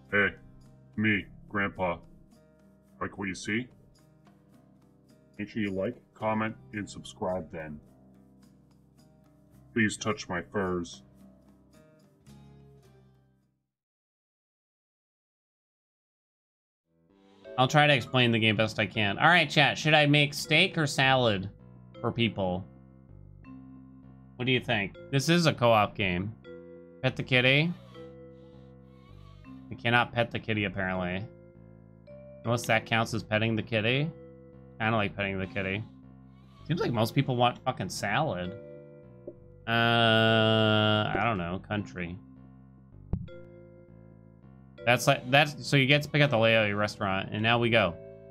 Hey, me, Grandpa. Like what you see? Make sure you like, comment, and subscribe then. Please touch my furs. I'll try to explain the game best I can. All right, chat. Should I make steak or salad for people? What do you think? This is a co-op game. Pet the kitty. I cannot pet the kitty, apparently. Unless that counts as petting the kitty. Kind of like petting the kitty. Seems like most people want fucking salad. I don't know. Country. That's so you get to pick out the layout of your restaurant, and now we go.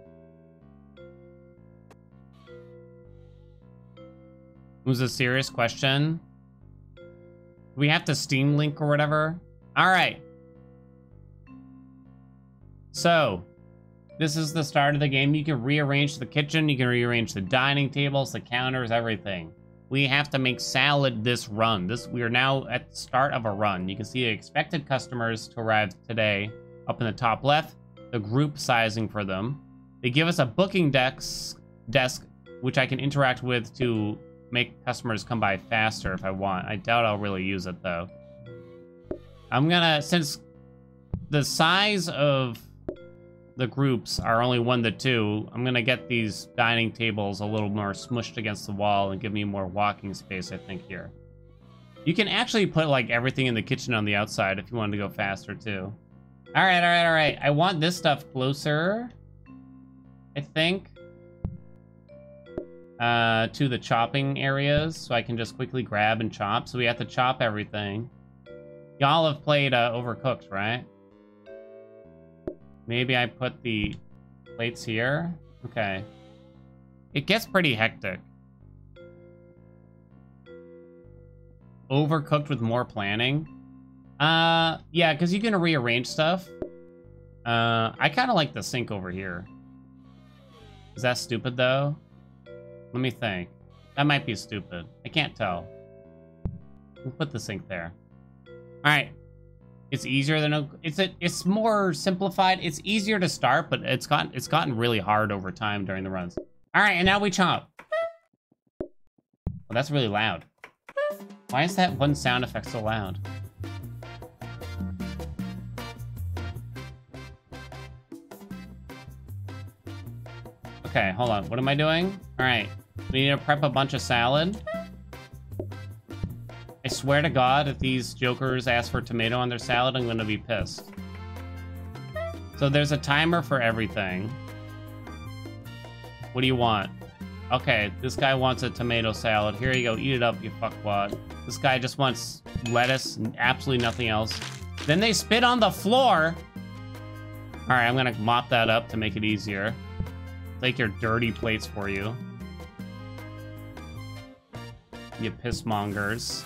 It was a serious question. We have to Steam Link or whatever. All right. So, this is the start of the game. You can rearrange the kitchen. You can rearrange the dining tables, the counters, everything. We have to make salad this run. We are now at the start of a run. You can see the expected customers to arrive today up in the top left, the group sizing for them. They give us a booking desk, which I can interact with to make customers come by faster if I want. I doubt I'll really use it though. I'm gonna, since the size of the groups are only 1 to 2, I'm gonna get these dining tables a little more smushed against the wall and give me more walking space, I think, here. You can actually put like everything in the kitchen on the outside if you wanted to go faster too. All right. I want this stuff closer, I think, to the chopping areas, so I can just quickly grab and chop. So we have to chop everything. Y'all have played Overcooked, right? Maybe I put the plates here. Okay. It gets pretty hectic. Overcooked with more planning. Yeah, because you can rearrange stuff. I kind of like the sink over here. Is that stupid, though? Let me think. That might be stupid. I can't tell. We'll put the sink there. All right. It's easier than it's more simplified. It's easier to start, but it's gotten really hard over time during the runs. All right, and now we chop. Well, that's really loud. Why is that one sound effect so loud? Okay, hold on. What am I doing? All right, we need to prep a bunch of salad. I swear to God, if these jokers ask for tomato on their salad, I'm gonna be pissed. So there's a timer for everything. What do you want? Okay, this guy wants a tomato salad. Here you go, eat it up, you fuckwad. This guy just wants lettuce and absolutely nothing else. Then they spit on the floor. All right, I'm gonna mop that up to make it easier. Take your dirty plates for you. You pissmongers.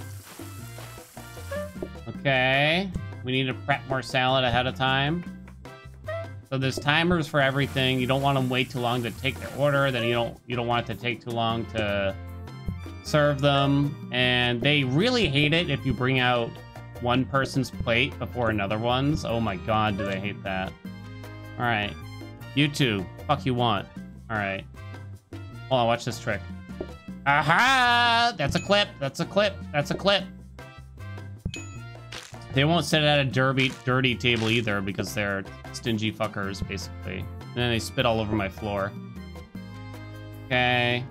Okay, we need to prep more salad ahead of time. So there's timers for everything. You don't want them wait too long to take their order. Then you don't want it to take too long to serve them. And they really hate it if you bring out one person's plate before another one's. Oh my God, do they hate that? All right, you two, fuck you want. All right, hold on, watch this trick. Aha! That's a clip. That's a clip. That's a clip. They won't sit at a dirty table either because they're stingy fuckers, basically. And then they spit all over my floor. Okay.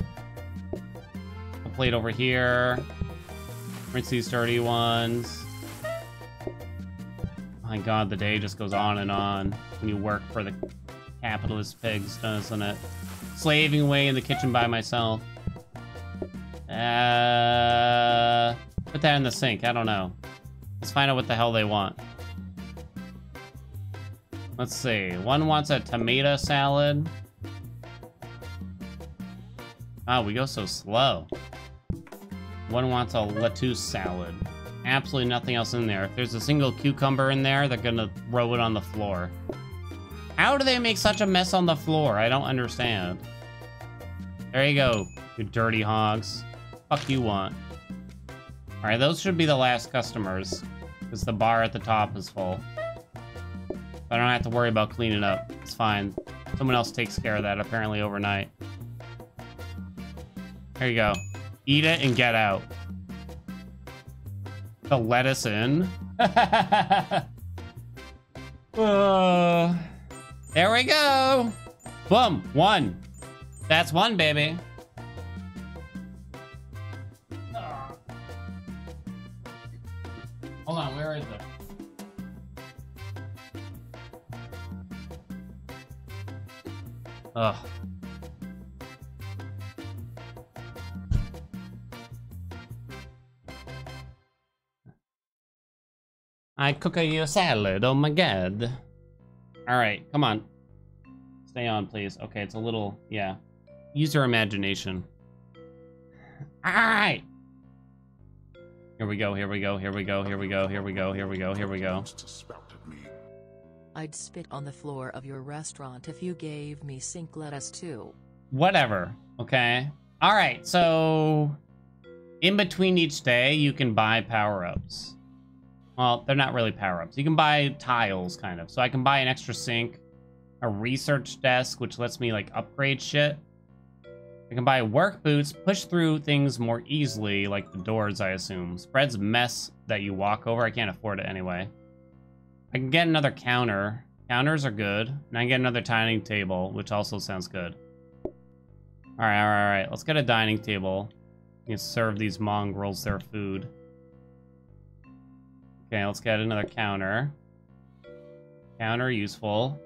A plate over here. Rinse these dirty ones. Oh my God, the day just goes on and on when you work for the capitalist pigs, doesn't it? Slaving away in the kitchen by myself. Put that in the sink. I don't know. Let's find out what the hell they want. Let's see. One wants a tomato salad. Wow, we go so slow. One wants a lettuce salad. Absolutely nothing else in there. If there's a single cucumber in there, they're gonna throw it on the floor. How do they make such a mess on the floor? I don't understand. There you go, you dirty hogs. Fuck you want. All right, those should be the last customers, because the bar at the top is full. I don't have to worry about cleaning up. It's fine. Someone else takes care of that, apparently, overnight. There you go. Eat it and get out. The lettuce in. There we go. Boom. 1. That's 1, baby. Hold on, where is it? Ugh. I cook you a salad, oh my god. Alright, come on. Stay on, please. Okay, it's a little, yeah. Use your imagination. Alright! Here we go, here we go, here we go, here we go, here we go, here we go, here we go. I'd spit on the floor of your restaurant if you gave me sink lettuce too. Whatever, okay? Alright, so... in between each day, you can buy power-ups. Well, they're not really power-ups. You can buy tiles, kind of. So I can buy an extra sink, a research desk, which lets me, like, upgrade shit. I can buy work boots, push through things more easily, like the doors, I assume. Spreads mess that you walk over. I can't afford it anyway. I can get another counter. Counters are good. And I can get another dining table, which also sounds good. Alright. Let's get a dining table. You can serve these mongrels their food. Okay, let's get another counter. Counter, useful.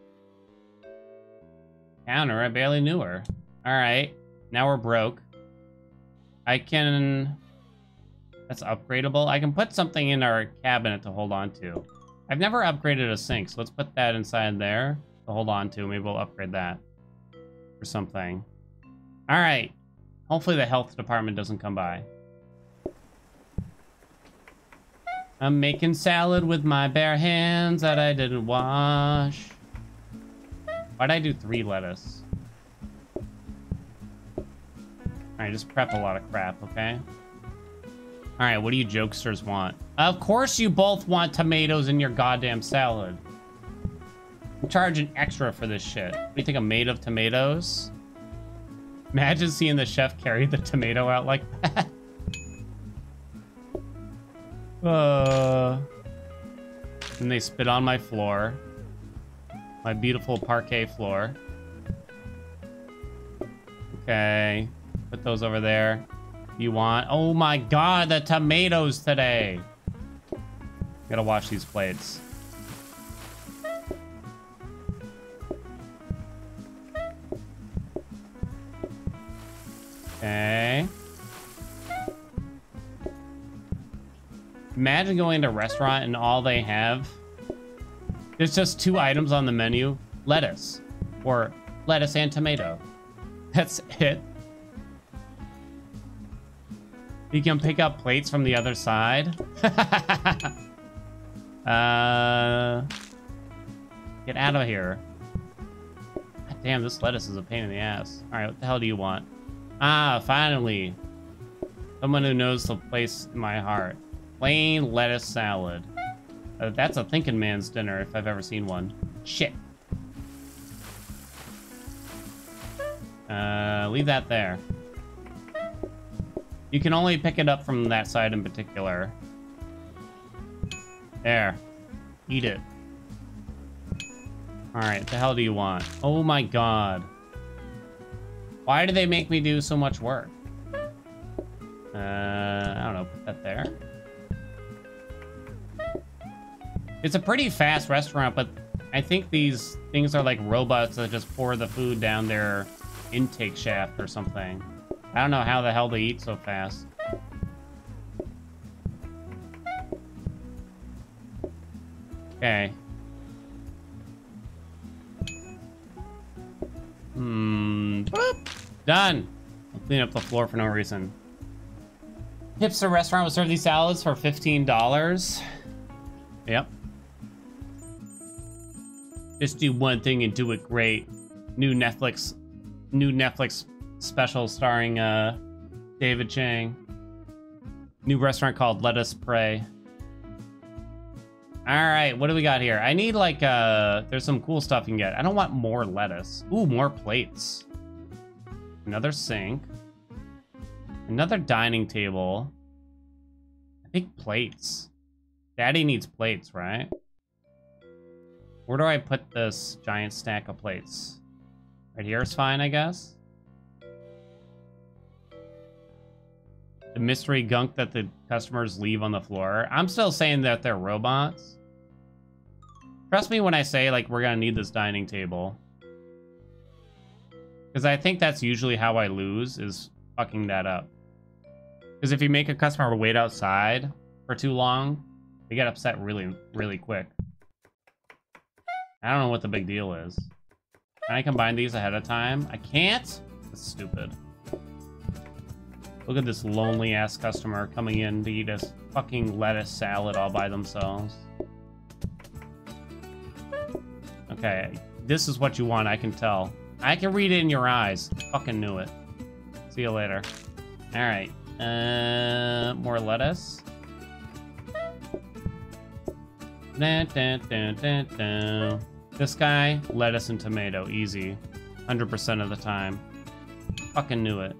Counter, I barely knew her. Alright, now we're broke. I can... That's upgradable. I can put something in our cabinet to hold on to. I've never upgraded a sink, so let's put that inside there to hold on to. Maybe we'll upgrade that or something. Alright. Hopefully the health department doesn't come by. I'm making salad with my bare hands that I didn't wash. Why'd I do 3 lettuce? Alright, just prep a lot of crap, okay? Alright, what do you jokesters want? Of course you both want tomatoes in your goddamn salad. I'm charging extra for this shit. What do you think I'm made of, tomatoes? Imagine seeing the chef carry the tomato out like that. And they spit on my floor. My beautiful parquet floor. Okay. Put those over there. You want... Oh my god, the tomatoes today! Gotta wash these plates. Okay. Imagine going to a restaurant and all they have... There's just 2 items on the menu. Lettuce. Or lettuce and tomato. That's it. You can pick up plates from the other side. Get out of here. God damn, this lettuce is a pain in the ass. Alright, what the hell do you want? Ah, finally. Someone who knows the place in my heart. Plain lettuce salad. That's a thinking man's dinner if I've ever seen one. Shit. Leave that there. You can only pick it up from that side in particular. There. Eat it. Alright, what the hell do you want? Oh my god. Why do they make me do so much work? I don't know, put that there. It's a pretty fast restaurant, but I think these things are like robots that just pour the food down their intake shaft or something. I don't know how the hell they eat so fast. Okay. Boop. Done. I'll clean up the floor for no reason. Hipster restaurant will serve these salads for $15. Yep. Just do one thing and do it great. New Netflix special starring David Chang. New restaurant called Let Us Pray. Alright, what do we got here? I need like, there's some cool stuff you can get. I don't want more lettuce. Ooh, more plates. Another sink. Another dining table. I think plates. Daddy needs plates, right? Where do I put this giant stack of plates? Right here is fine, I guess. The mystery gunk that the customers leave on the floor. I'm still saying that they're robots. Trust me when I say, like, we're gonna need this dining table. Because I think that's usually how I lose, is fucking that up. Because if you make a customer wait outside for too long, they get upset really, really quick. I don't know what the big deal is. Can I combine these ahead of time? I can't? That's stupid. Look at this lonely-ass customer coming in to eat a fucking lettuce salad all by themselves. Okay, this is what you want, I can tell. I can read it in your eyes. Fucking knew it. See you later. Alright. More lettuce. Dun, dun, dun, dun, dun. This guy, lettuce and tomato, easy. 100% of the time. Fucking knew it.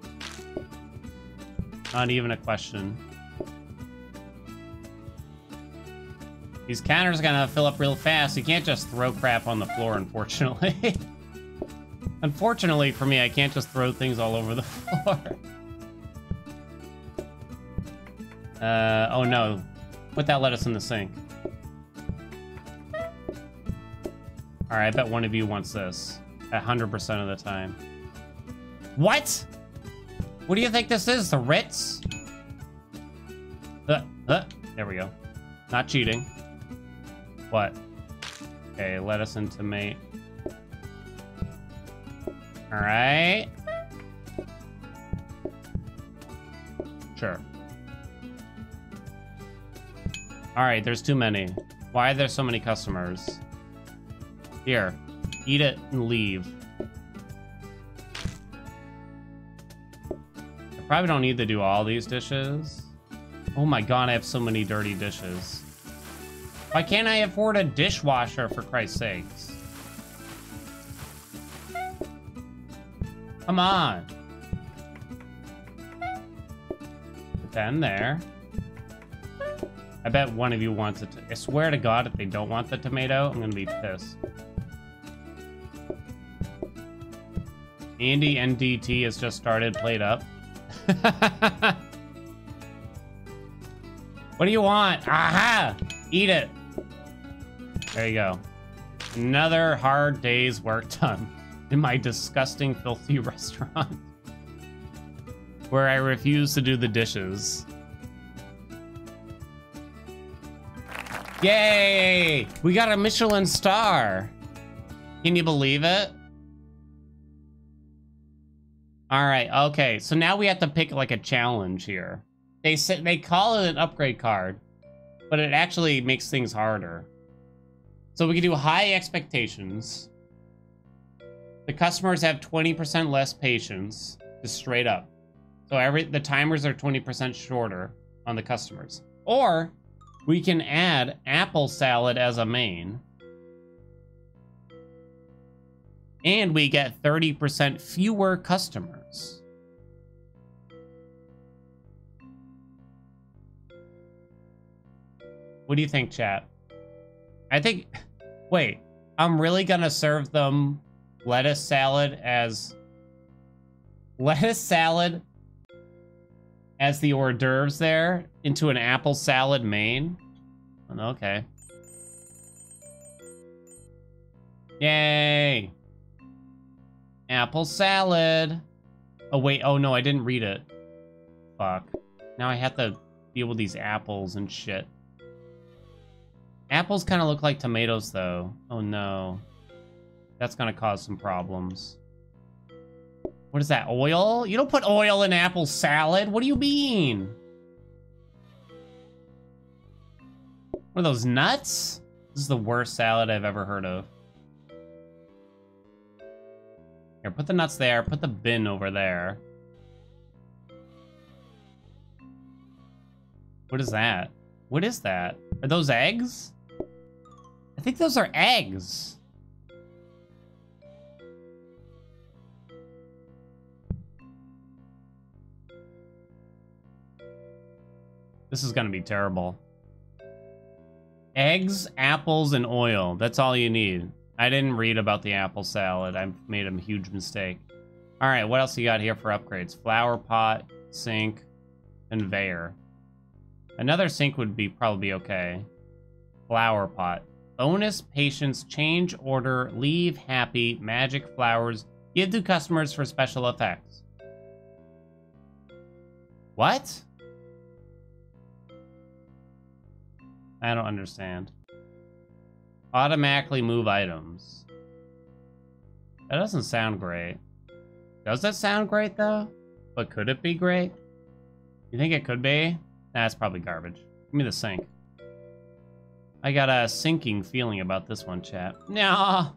Not even a question. These counters are gonna fill up real fast. You can't just throw crap on the floor, unfortunately. Unfortunately for me, I can't just throw things all over the floor. Oh no. Put that lettuce in the sink. Alright, I bet one of you wants this. 100% of the time. What? What do you think this is? The Ritz? There we go. Not cheating. What? Okay, lettuce and tomato. Alright. Sure. Alright, there's too many. Why are there so many customers? Here, eat it and leave. I probably don't need to do all these dishes. Oh my god, I have so many dirty dishes. Why can't I afford a dishwasher, for Christ's sakes? Come on. Put that in there. I bet one of you wants it. I swear to God, if they don't want the tomato, I'm gonna be pissed. Andy NDT has just started, played up. What do you want? Aha! Eat it. There you go. Another hard day's work done in my disgusting, filthy restaurant where I refuse to do the dishes. Yay! We got a Michelin star. Can you believe it? All right, okay. So now we have to pick like a challenge here. They call it an upgrade card, but it actually makes things harder. So we can do high expectations. The customers have 20% less patience, just straight up. So the timers are 20% shorter on the customers. Or we can add apple salad as a main. And we get 30% fewer customers. What do you think, chat? I think... Wait, I'm really gonna serve them lettuce salad as... Lettuce salad as the hors d'oeuvres there into an apple salad main? Okay. Yay! Apple salad. Oh, wait. Oh, no, I didn't read it. Fuck. Now I have to deal with these apples and shit. Apples kind of look like tomatoes, though. Oh, no. That's going to cause some problems. What is that? Oil? You don't put oil in apple salad. What do you mean? What are those, nuts? This is the worst salad I've ever heard of. Here, put the nuts there. Put the bin over there. What is that? What is that? Are those eggs? I think those are eggs. This is gonna be terrible. Eggs, apples, and oil. That's all you need. I didn't read about the apple salad. I made a huge mistake. All right, what else you got here for upgrades? Flower pot, sink, conveyor. Another sink would be probably okay. Flower pot. Bonus, patience, change order, leave, happy, magic flowers, give to customers for special effects. What? I don't understand. Automatically move items. That doesn't sound great. Does that sound great, though? But could it be great? You think it could be? That's probably garbage. Give me the sink. I got a sinking feeling about this one, chat. No.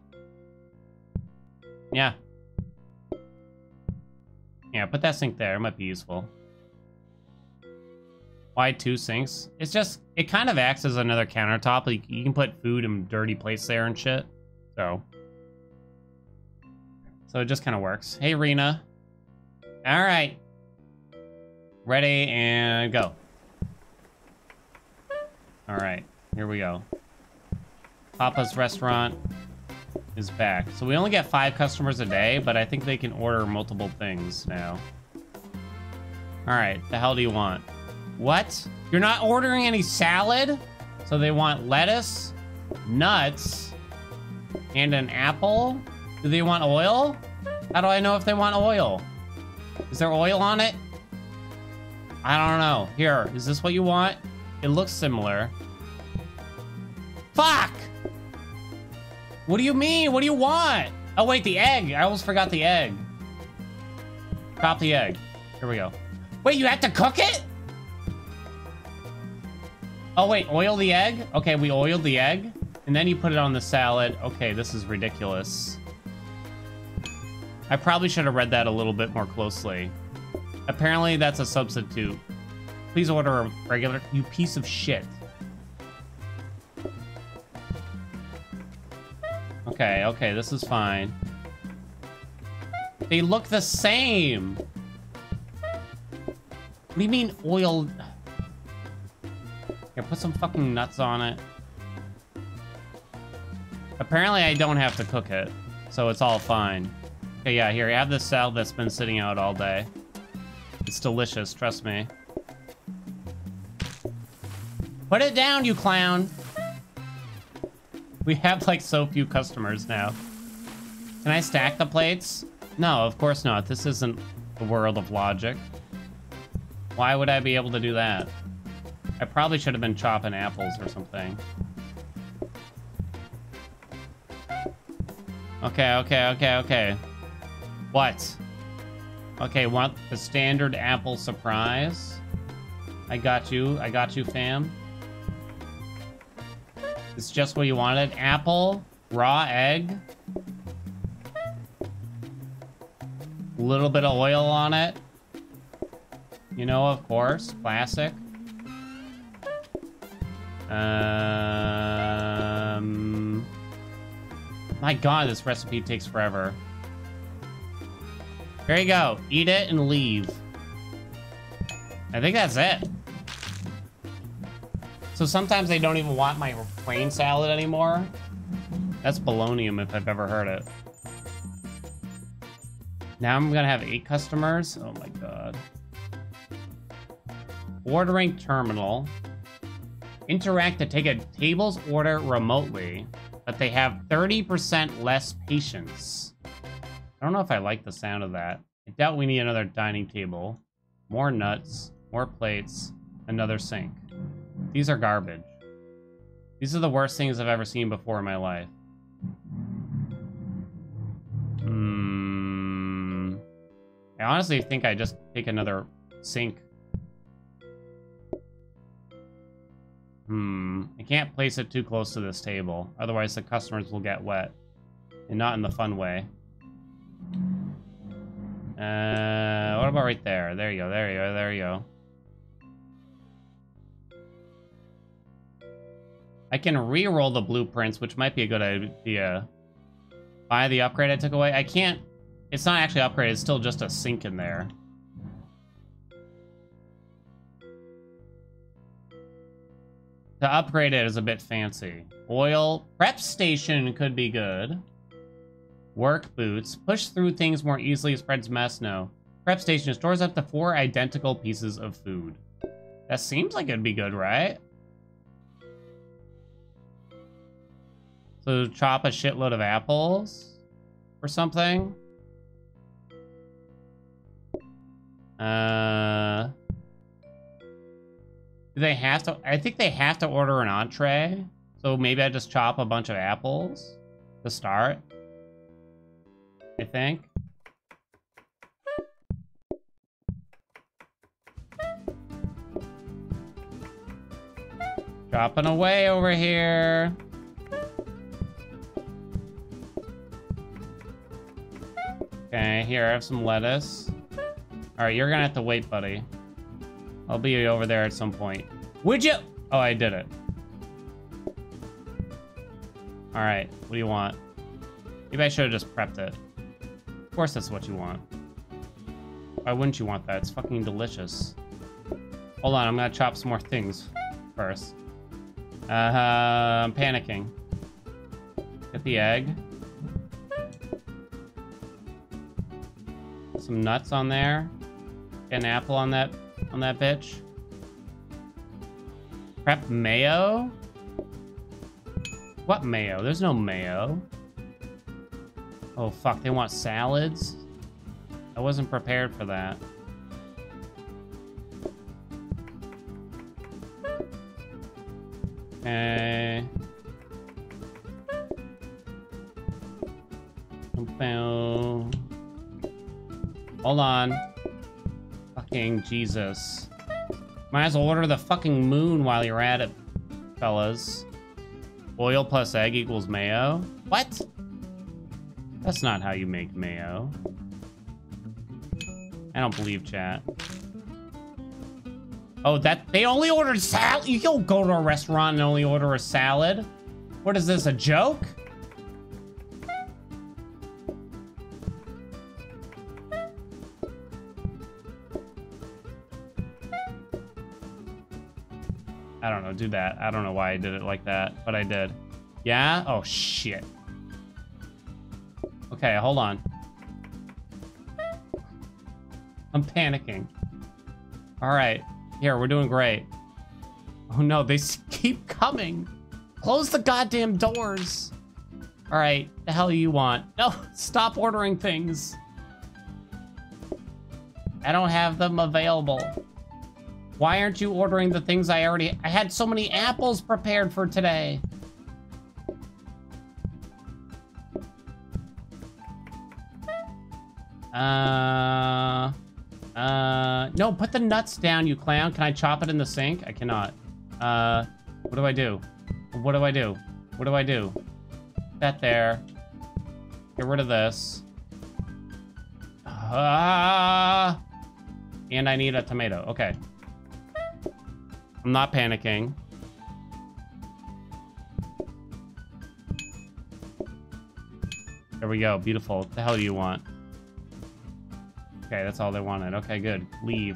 Yeah. Yeah, put that sink there. It might be useful. Why 2 sinks? It's just, it kind of acts as another countertop. Like, you can put food and dirty plates there and shit. So it just kind of works. Hey, Rena. All right. Ready and go. All right, here we go. Papa's Restaurant is back. So we only get 5 customers a day, but I think they can order multiple things now. All right, the hell do you want? What? You're not ordering any salad? So they want lettuce, nuts, and an apple? Do they want oil? How do I know if they want oil? Is there oil on it? I don't know. Here, is this what you want? It looks similar. Fuck! What do you mean? What do you want? Oh, wait, the egg. I almost forgot the egg. Drop the egg. Here we go. Wait, you have to cook it? Oh, wait, oil the egg? Okay, we oiled the egg. And then you put it on the salad. Okay, this is ridiculous. I probably should have read that a little bit more closely. Apparently, that's a substitute. Please order a regular... You piece of shit. Okay, okay, this is fine. They look the same. What do you mean oil? Here, put some fucking nuts on it. Apparently, I don't have to cook it, so it's all fine. Okay, yeah, here, have this salad that's been sitting out all day. It's delicious, trust me. Put it down, you clown. We have, like, so few customers now. Can I stack the plates? No, of course not. This isn't the world of logic. Why would I be able to do that? I probably should have been chopping apples or something. Okay, okay, okay, okay. What? Okay, want the standard apple surprise? I got you, fam. It's just what you wanted. Apple, raw egg. A little bit of oil on it. You know, of course, classic. My God, this recipe takes forever. Here you go. Eat it and leave. I think that's it. So sometimes they don't even want my plain salad anymore. That's balonium if I've ever heard it. Now I'm gonna have 8 customers. Oh my God. Ordering terminal. Interact to take a table's order remotely, but they have 30% less patience. I don't know if I like the sound of that. I doubt we need another dining table. More nuts, more plates, another sink. These are garbage. These are the worst things I've ever seen before in my life. I honestly think I just take another sink. I can't place it too close to this table. Otherwise, the customers will get wet. And not in the fun way. What about right there? There you go, there you go, there you go. I can re-roll the blueprints, which might be a good idea. Buy the upgrade I took away. I can't... It's not actually upgraded. It's still just a sink in there. To upgrade it is a bit fancy. Oil. Prep station could be good. Work boots. Push through things more easily. Spreads mess. No. Prep station stores up to 4 identical pieces of food. That seems like it'd be good, right? So chop a shitload of apples or something. Do they have to? I think they have to order an entree. So maybe I just chop a bunch of apples to start. I think. Chopping away over here. Okay, here, I have some lettuce. Alright, you're gonna have to wait, buddy. I'll be over there at some point. Would you? Oh, I did it. Alright, what do you want? Maybe I should have just prepped it. Of course that's what you want. Why wouldn't you want that? It's fucking delicious. Hold on, I'm gonna chop some more things first. I'm panicking. Get the egg. Some nuts on there. Get an apple on that bitch. Prep mayo? What mayo? There's no mayo. Oh fuck, they want salads? I wasn't prepared for that. Okay. Hold on. Fucking Jesus. Might as well order the fucking moon while you're at it, fellas. Oil plus egg equals mayo? What? That's not how you make mayo. I don't believe chat. Oh, they only ordered salad? You don't go to a restaurant and only order a salad? What is this, a joke? I don't know, do that. I don't know why I did it like that, but I did. Yeah? Oh, shit. Okay, hold on. I'm panicking. All right. Here, we're doing great. Oh, no, they keep coming. Close the goddamn doors. All right, the hell you want? No, stop ordering things. I don't have them available. Why aren't you ordering the things I had so many apples prepared for today. No, put the nuts down, you clown. Can I chop it in the sink? I cannot. What do I do? What do I do? What do I do? That there. Get rid of this. And I need a tomato. Okay. I'm not panicking. There we go. Beautiful. What the hell do you want? Okay, that's all they wanted. Okay, good. Leave.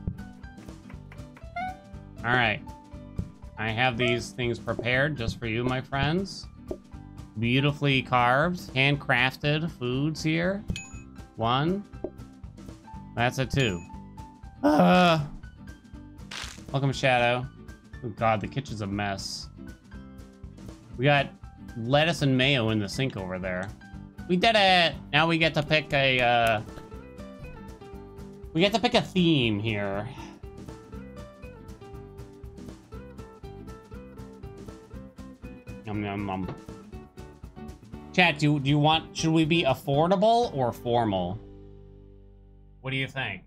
All right. I have these things prepared just for you, my friends. Beautifully carved, handcrafted foods here. 1. That's a 2. Welcome, Shadow. Oh god, the kitchen's a mess. We got lettuce and mayo in the sink over there. We did it! Now we get to pick a, we get to pick a theme here. Yum, yum, yum. Chat, do you want... Should we be affordable or formal? What do you think?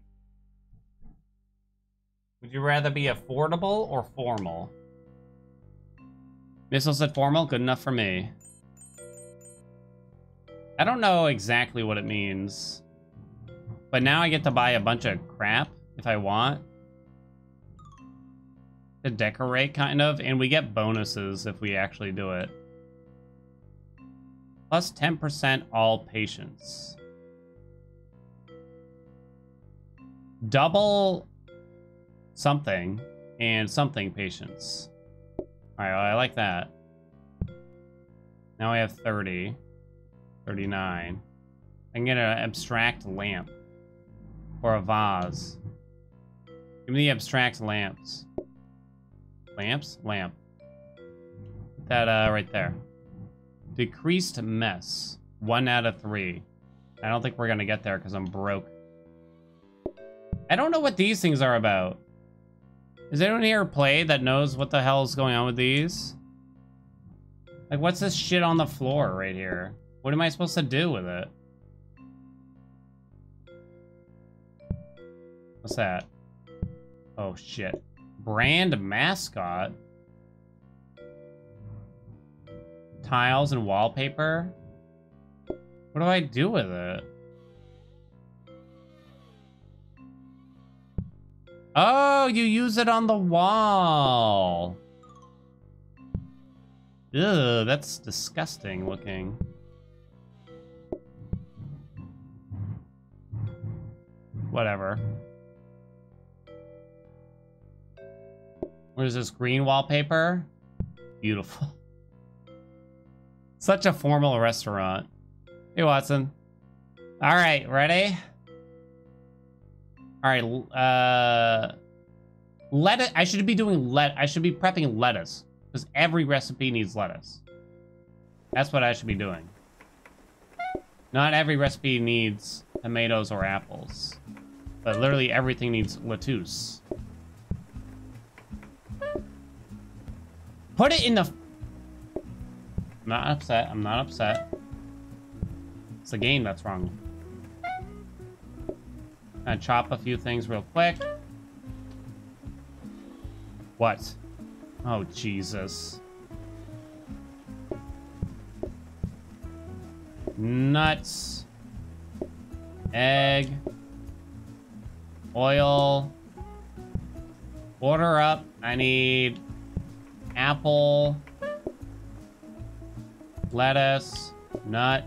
Would you rather be affordable or formal? Missile said formal? Good enough for me. I don't know exactly what it means. But now I get to buy a bunch of crap if I want. to decorate, kind of, and we get bonuses if we actually do it. Plus 10% all patients. Double something and something patients. Alright, well, I like that. Now I have 30. 39. I can get an abstract lamp. Or a vase. Give me the abstract lamps. Lamps? Lamp. Put that right there. Decreased mess. 1 out of 3. I don't think we're gonna get there because I'm broke. I don't know what these things are about. Is anyone here play that knows what the hell is going on with these? Like, what's this shit on the floor right here? What am I supposed to do with it? What's that? Oh, shit. Brand mascot? Tiles and wallpaper? What do I do with it? Oh, you use it on the wall. Ugh, that's disgusting looking. Whatever. What is this, green wallpaper? Beautiful. Such a formal restaurant. Hey, Watson. All right, ready? All right, lettuce. I should be doing I should be prepping lettuce because every recipe needs lettuce. That's what I should be doing. Not every recipe needs tomatoes or apples, but literally everything needs lettuce. Put it in the... I'm not upset. I'm not upset. It's the game that's wrong. Gonna chop a few things real quick. What? Oh, Jesus. Nuts. Egg. Oil. Order up. I need apple. Lettuce. Nut.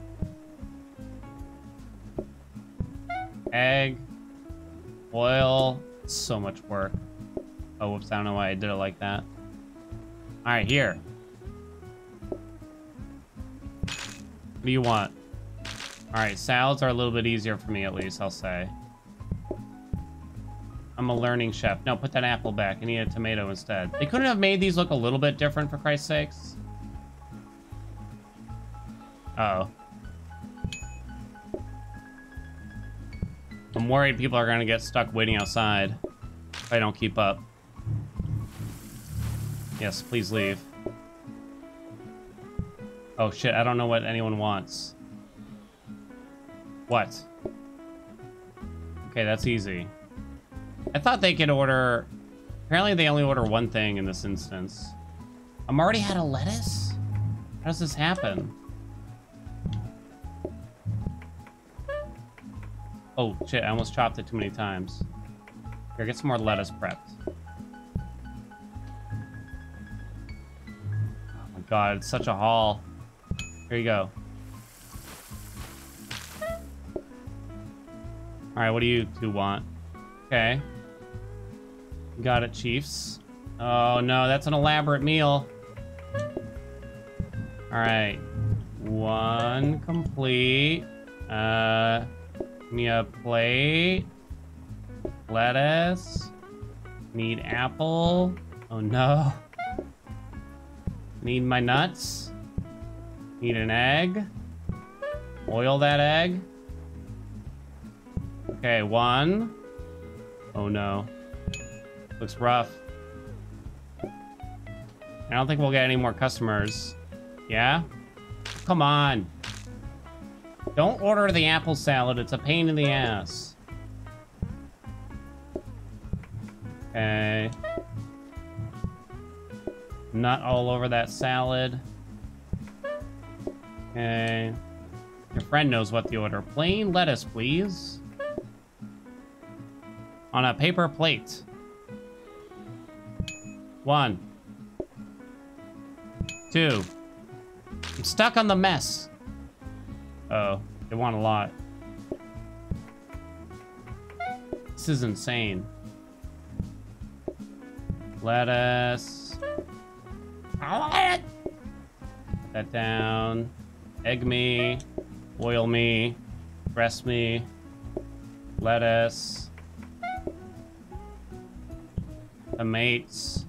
Egg. Oil. So much work. Oh, whoops. I don't know why I did it like that. Alright, here. What do you want? Alright, salads are a little bit easier for me, at least, I'll say. I'm a learning chef. No, put that apple back. I need a tomato instead. They couldn't have made these look a little bit different, for Christ's sakes. Uh-oh. I'm worried people are gonna get stuck waiting outside if I don't keep up. Yes, please leave. Oh shit, I don't know what anyone wants. What? Okay, that's easy. I thought they could order... Apparently they only order one thing in this instance. I'm already out of lettuce? How does this happen? Oh shit, I almost chopped it too many times. Here, get some more lettuce prepped. Oh my god, it's such a haul. Here you go. Alright, what do you two want? Okay. Got it, Chiefs. Oh no, that's an elaborate meal. Alright. One complete. Give me a plate. Lettuce. Need apple. Oh no. Need my nuts. Need an egg. Oil that egg. Okay, one. Oh no. Looks rough. I don't think we'll get any more customers. Yeah? Come on. Don't order the apple salad. It's a pain in the ass. Okay. Nut all over that salad. Okay. Your friend knows what to order. Plain lettuce, please. On a paper plate. 1, 2. I'm stuck on the mess. Oh, they want a lot. This is insane. Lettuce. That down. Egg me. Oil me. Breast me. Lettuce. Tomatoes.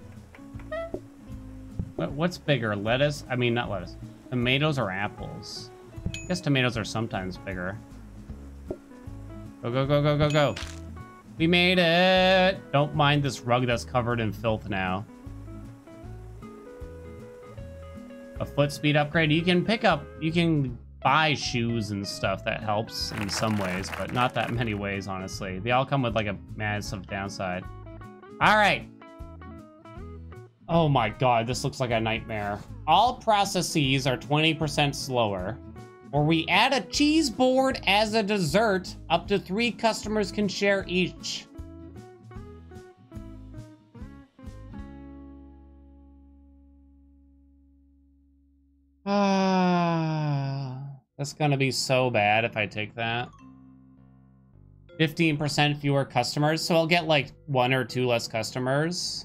What's bigger? Lettuce? I mean, not lettuce. Tomatoes or apples? I guess tomatoes are sometimes bigger. Go, go, go, go, go, go. We made it! Don't mind this rug that's covered in filth now. A foot speed upgrade. You can buy shoes and stuff. That helps in some ways, but not that many ways, honestly. They all come with like a massive downside. All right. Oh my god, this looks like a nightmare. All processes are 20% slower. Or we add a cheese board as a dessert. Up to 3 customers can share each. That's gonna be so bad if I take that. 15% fewer customers, so I'll get like 1 or 2 less customers.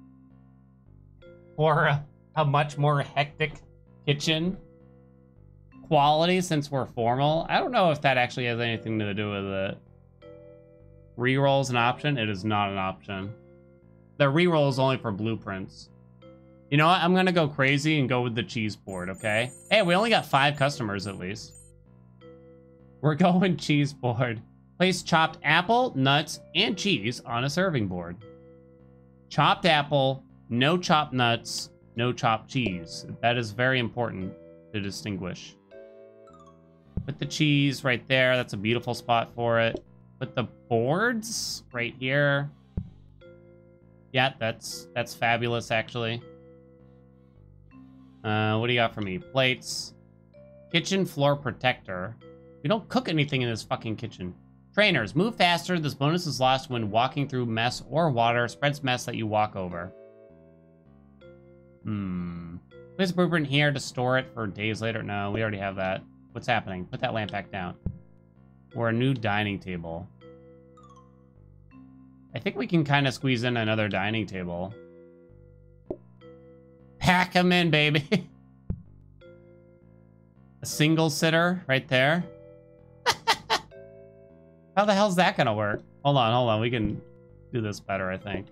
Or a much more hectic kitchen. Quality, since we're formal. I don't know if that actually has anything to do with it. Reroll is an option? It is not an option. The reroll is only for blueprints. You know what? I'm gonna go crazy and go with the cheese board, okay? Hey, we only got 5 customers at least. We're going cheese board. Place chopped apple, nuts, and cheese on a serving board. Chopped apple, no chopped nuts, no chopped cheese. That is very important to distinguish. Put the cheese right there. That's a beautiful spot for it. Put the boards right here. Yeah, that's fabulous, actually. What do you got for me? Plates. Kitchen floor protector. We don't cook anything in this fucking kitchen. Trainers, move faster. This bonus is lost when walking through mess or water. Spreads mess that you walk over. Place a blueprint here to store it for days later. No, we already have that. What's happening? Put that lamp back down. Or a new dining table. I think we can kind of squeeze in another dining table. Pack them in, baby. A single sitter right there. How the hell's that gonna work? Hold on. We can do this better, I think.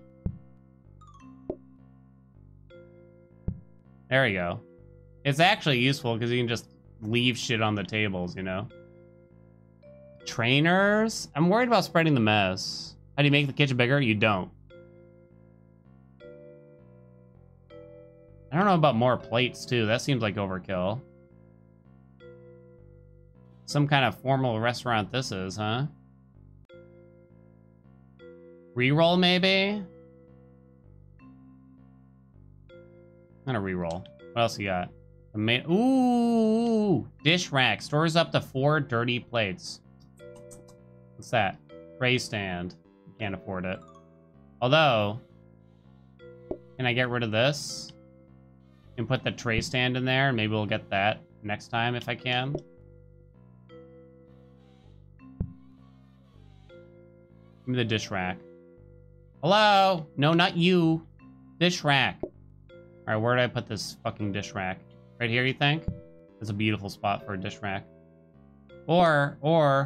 There we go. It's actually useful because you can just leave shit on the tables, you know? Trainers? I'm worried about spreading the mess. How do you make the kitchen bigger? You don't. I don't know about more plates, too. That seems like overkill. Some kind of formal restaurant this is, huh? Reroll, maybe? I'm gonna reroll. What else you got? Ooh! Dish rack. Stores up to 4 dirty plates. What's that? Tray stand. Can't afford it. Although, can I get rid of this? And put the tray stand in there, and maybe we'll get that next time if I can. Give me the dish rack. Hello? No, not you. Dish rack. Alright, where did I put this fucking dish rack? Right here, you think? That's a beautiful spot for a dish rack. Or,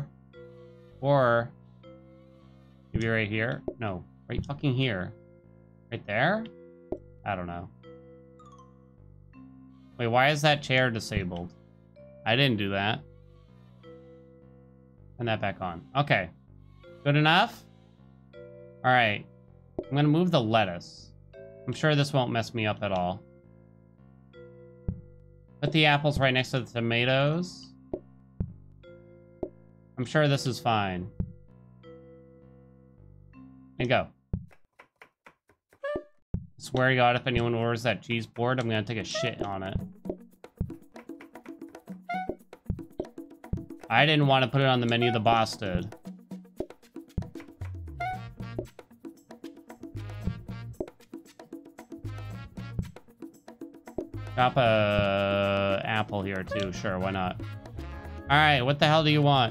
maybe right here? No, right fucking here. Right there? I don't know. Wait, why is that chair disabled? I didn't do that. Turn that back on. Okay. Good enough? Alright. I'm gonna move the lettuce. I'm sure this won't mess me up at all. Put the apples right next to the tomatoes. I'm sure this is fine. And go. Swear to God, if anyone orders that cheese board, I'm gonna take a shit on it. I didn't want to put it on the menu, the boss did. Chop a apple here too. Sure, why not? All right, what the hell do you want?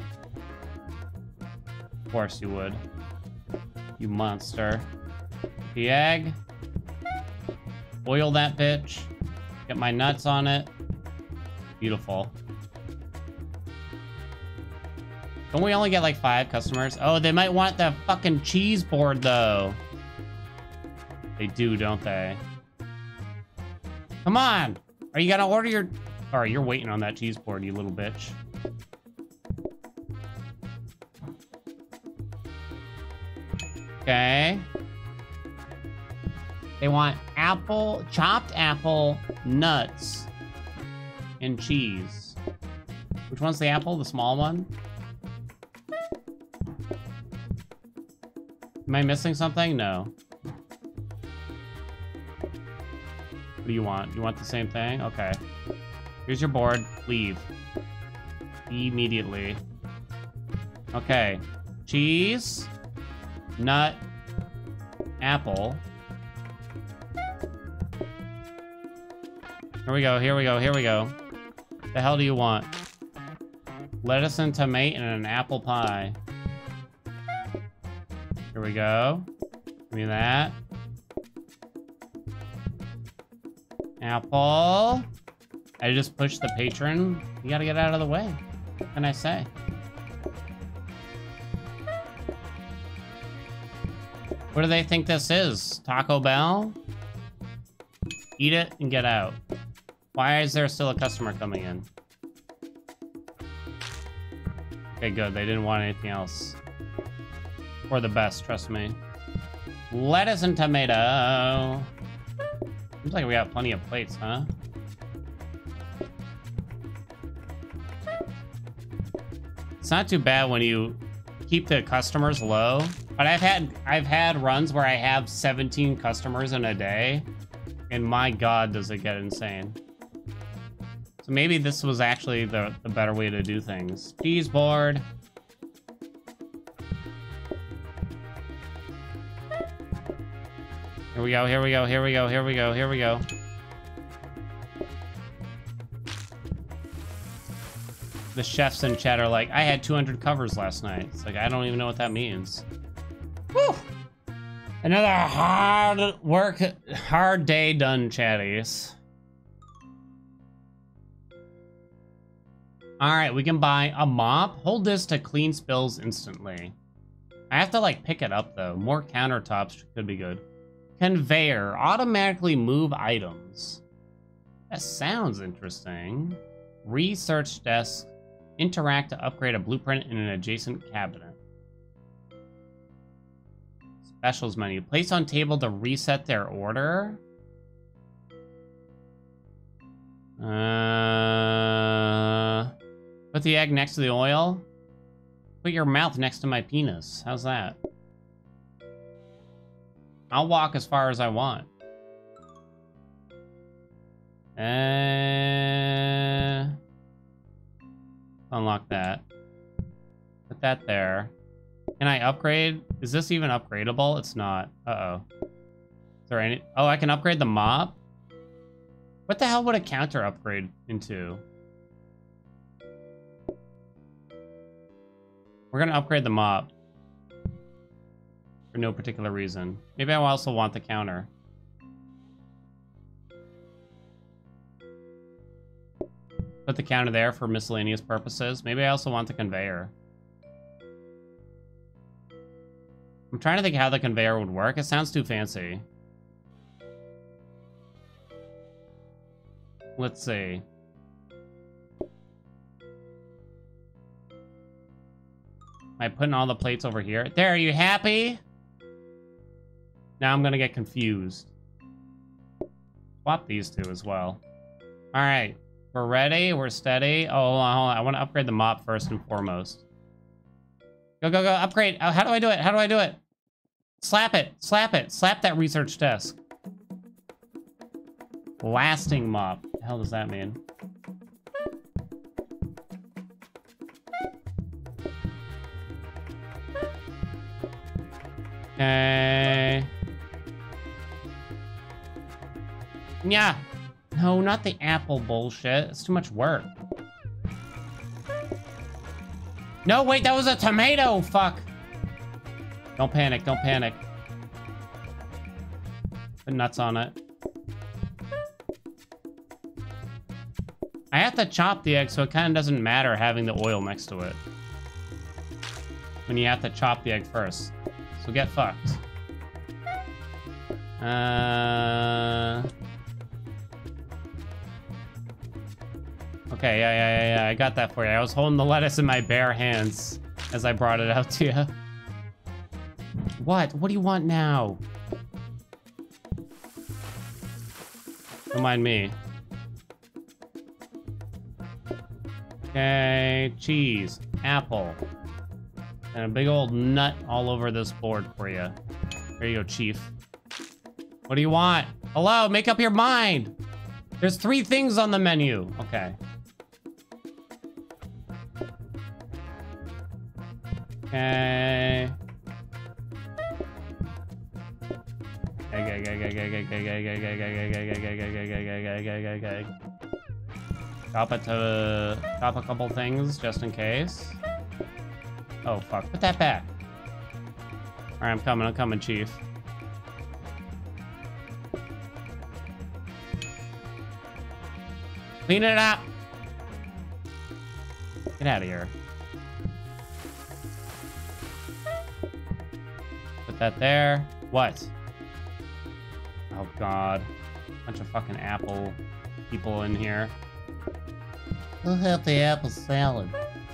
Of course you would. You monster. The egg. Boil that bitch. Get my nuts on it. Beautiful. Don't we only get like 5 customers? Oh, they might want the fucking cheese board though. They do, don't they? Come on! Are you gonna order your... Alright, you're waiting on that cheese board, you little bitch. Okay. They want apple, chopped apple, nuts, and cheese. Which one's the apple? The small one? Am I missing something? No. What do you want? You want the same thing? Okay. Here's your board. Leave. Immediately. Okay. Cheese. Nut. Apple. Here we go, here we go, here we go. The hell do you want? Lettuce and tomato and an apple pie. Here we go. Give me that. Apple. I just pushed the patron. You gotta get out of the way. What can I say? What do they think this is? Taco Bell? Eat it and get out. Why is there still a customer coming in? Okay, good. They didn't want anything else. For the best, trust me. Lettuce and tomato. Seems like we got plenty of plates, huh? It's not too bad when you keep the customers low, but I've had runs where I have 17 customers in a day, and my god, does it get insane. So maybe this was actually the better way to do things. Cheese board. Here we go, here we go, here we go, here we go, here we go. The chefs in chat are like, I had 200 covers last night. It's like, I don't even know what that means. Woo! Another hard day done, chatties. All right, we can buy a mop. Hold this to clean spills instantly. I have to like pick it up though. More countertops could be good. Conveyor, automatically move items. That sounds interesting. Research desk, interact to upgrade a blueprint in an adjacent cabinet. Specials menu, place on table to reset their order. Put the egg next to the oil. Put your mouth next to my penis. How's that? I'll walk as far as I want. Unlock that. Put that there. Can I upgrade? Is this even upgradable? It's not. Uh-oh. Is there any... Oh, I can upgrade the mop? What the hell would a counter upgrade into? We're gonna upgrade the mop. For no particular reason. Maybe I also want the counter. Put the counter there for miscellaneous purposes. Maybe I also want the conveyor. I'm trying to think how the conveyor would work. It sounds too fancy. Let's see. Am I putting all the plates over here? There, are you happy? Now I'm gonna get confused. Swap these two as well. All right, we're ready, we're steady. Oh, hold on. I wanna upgrade the mop first and foremost. Go, go, go, upgrade. Oh, how do I do it? How do I do it? Slap it, slap it. Slap that research desk. Lasting mop. What the hell does that mean? Okay. Yeah. No, not the apple bullshit. It's too much work. No, wait, that was a tomato! Fuck! Don't panic, don't panic. Put nuts on it. I have to chop the egg, so it kind of doesn't matter having the oil next to it. When you have to chop the egg first. So get fucked. Okay, yeah, I got that for you. I was holding the lettuce in my bare hands as I brought it out to you. What? What do you want now? Don't mind me. Okay, cheese, apple, and a big old nut all over this board for you. There you go, Chief. What do you want? Hello, make up your mind. There's 3 things on the menu. Okay. Okay. Chop a couple things just in case. Oh fuck, put that back. Alright, I'm coming, Chief. Clean it up! Get out of here. Put that there. What? Oh god. Bunch of fucking apple people in here. We'll have the apple salad.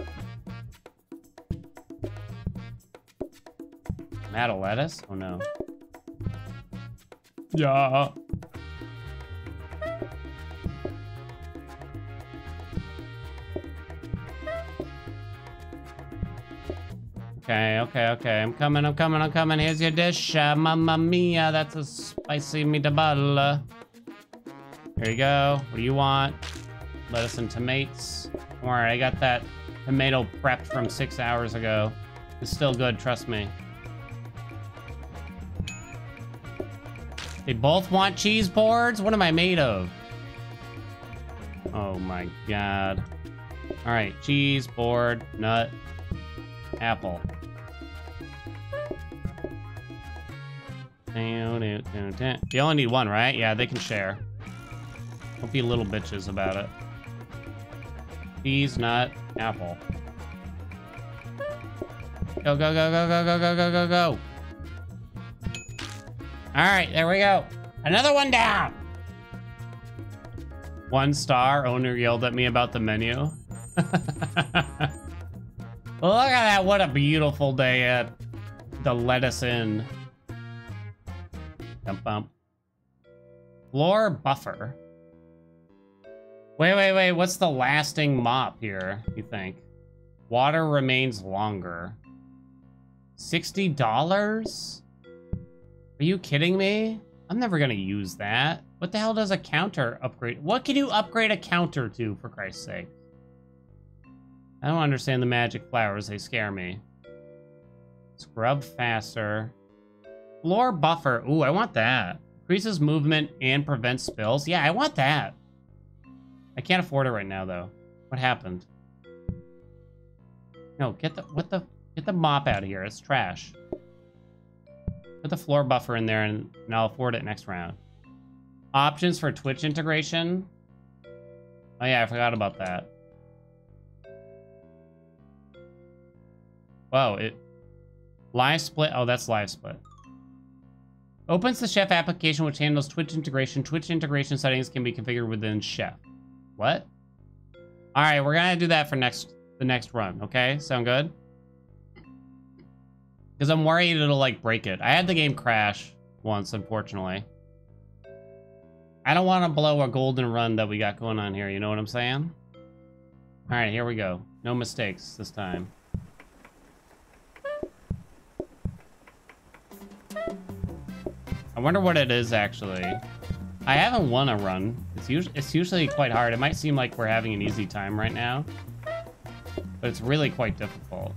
I'm out of lettuce? Oh no. Yeah. Okay. I'm coming. Here's your dish. Mamma mia, that's a spicy meatball. Here you go. What do you want? Lettuce and tomatoes. Don't worry, I got that tomato prepped from 6 hours ago. It's still good, trust me. They both want cheese boards? What am I made of? Oh my god. Alright, cheese, board, nut, apple. You only need one, right? Yeah, they can share. Don't be little bitches about it. Cheese, nut, apple. Go, go, go, go, go, go, go, go, go, go. Alright, there we go. Another one down! 1 star. Owner yelled at me about the menu. Look at that. What a beautiful day at the Lettuce Inn. Bump, bump. Floor buffer. Wait. What's the lasting mop here, you think? Water remains longer. $60? Are you kidding me? I'm never gonna use that. What the hell does a counter upgrade? What can you upgrade a counter to, for Christ's sake? I don't understand the magic flowers. They scare me. Scrub faster. Floor buffer. Ooh, I want that. Increases movement and prevents spills. Yeah, I want that. I can't afford it right now, though. What happened? No, get the mop out of here. It's trash. Put the floor buffer in there and I'll afford it next round. Options for Twitch integration. Oh yeah, I forgot about that. Whoa, live split. Oh, that's live split. Opens the Chef application which handles Twitch integration. Twitch integration settings can be configured within Chef. What? All right, we're gonna do that for the next run. Okay, sound good? Because I'm worried it'll like break it. I had the game crash once, unfortunately. I don't want to blow a golden run that we got going on here. You know what I'm saying? All right, here we go. No mistakes this time. I wonder what it is actually. I haven't won a run. It's usually quite hard. It might seem like we're having an easy time right now, but it's really quite difficult.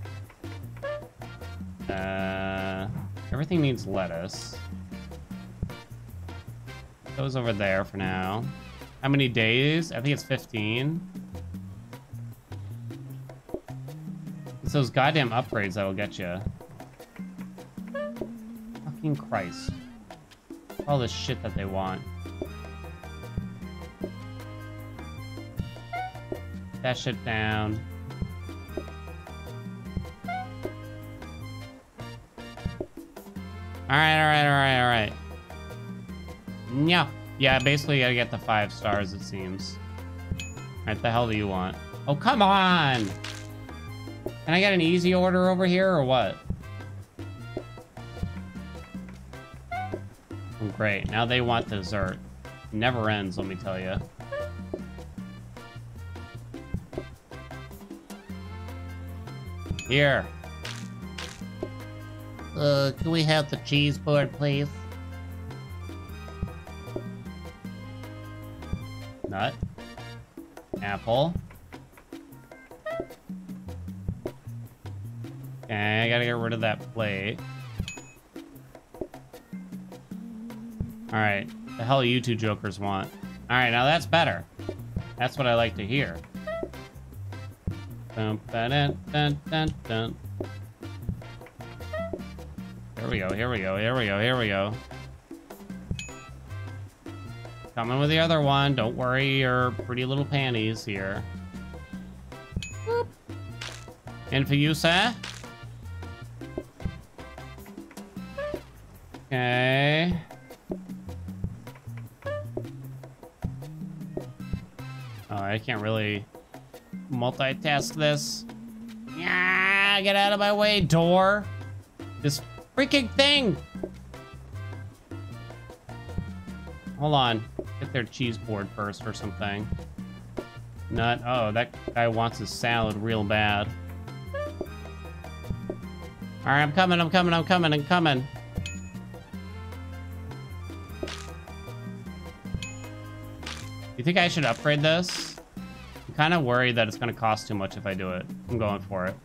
Everything needs lettuce. Goes over there for now. How many days? I think it's 15. It's those goddamn upgrades that'll get you. Fucking Christ. All this shit that they want. That shit down. Alright. Yeah. Yeah, basically you gotta get the 5 stars, it seems. Alright, the hell do you want? Oh, come on! Can I get an easy order over here, or what? Oh, great, now they want dessert. Never ends, let me tell you. Here. Can we have the cheese board, please? Nut. Apple. Okay, I gotta get rid of that plate. Alright, the hell you two jokers want? Alright, now that's better. That's what I like to hear. Dun, dun, dun, dun, dun. Here we go. Coming with the other one. Don't worry your pretty little panties here. Whoop. And for you, sir. Okay. Oh, I can't really multitask this. Yeah, get out of my way, door. This freaking thing. Hold on. Get their cheese board first or something. Nut. Oh, that guy wants his salad real bad. Alright, I'm coming. You think I should upgrade this? I'm kind of worried that it's going to cost too much if I do it. I'm going for it.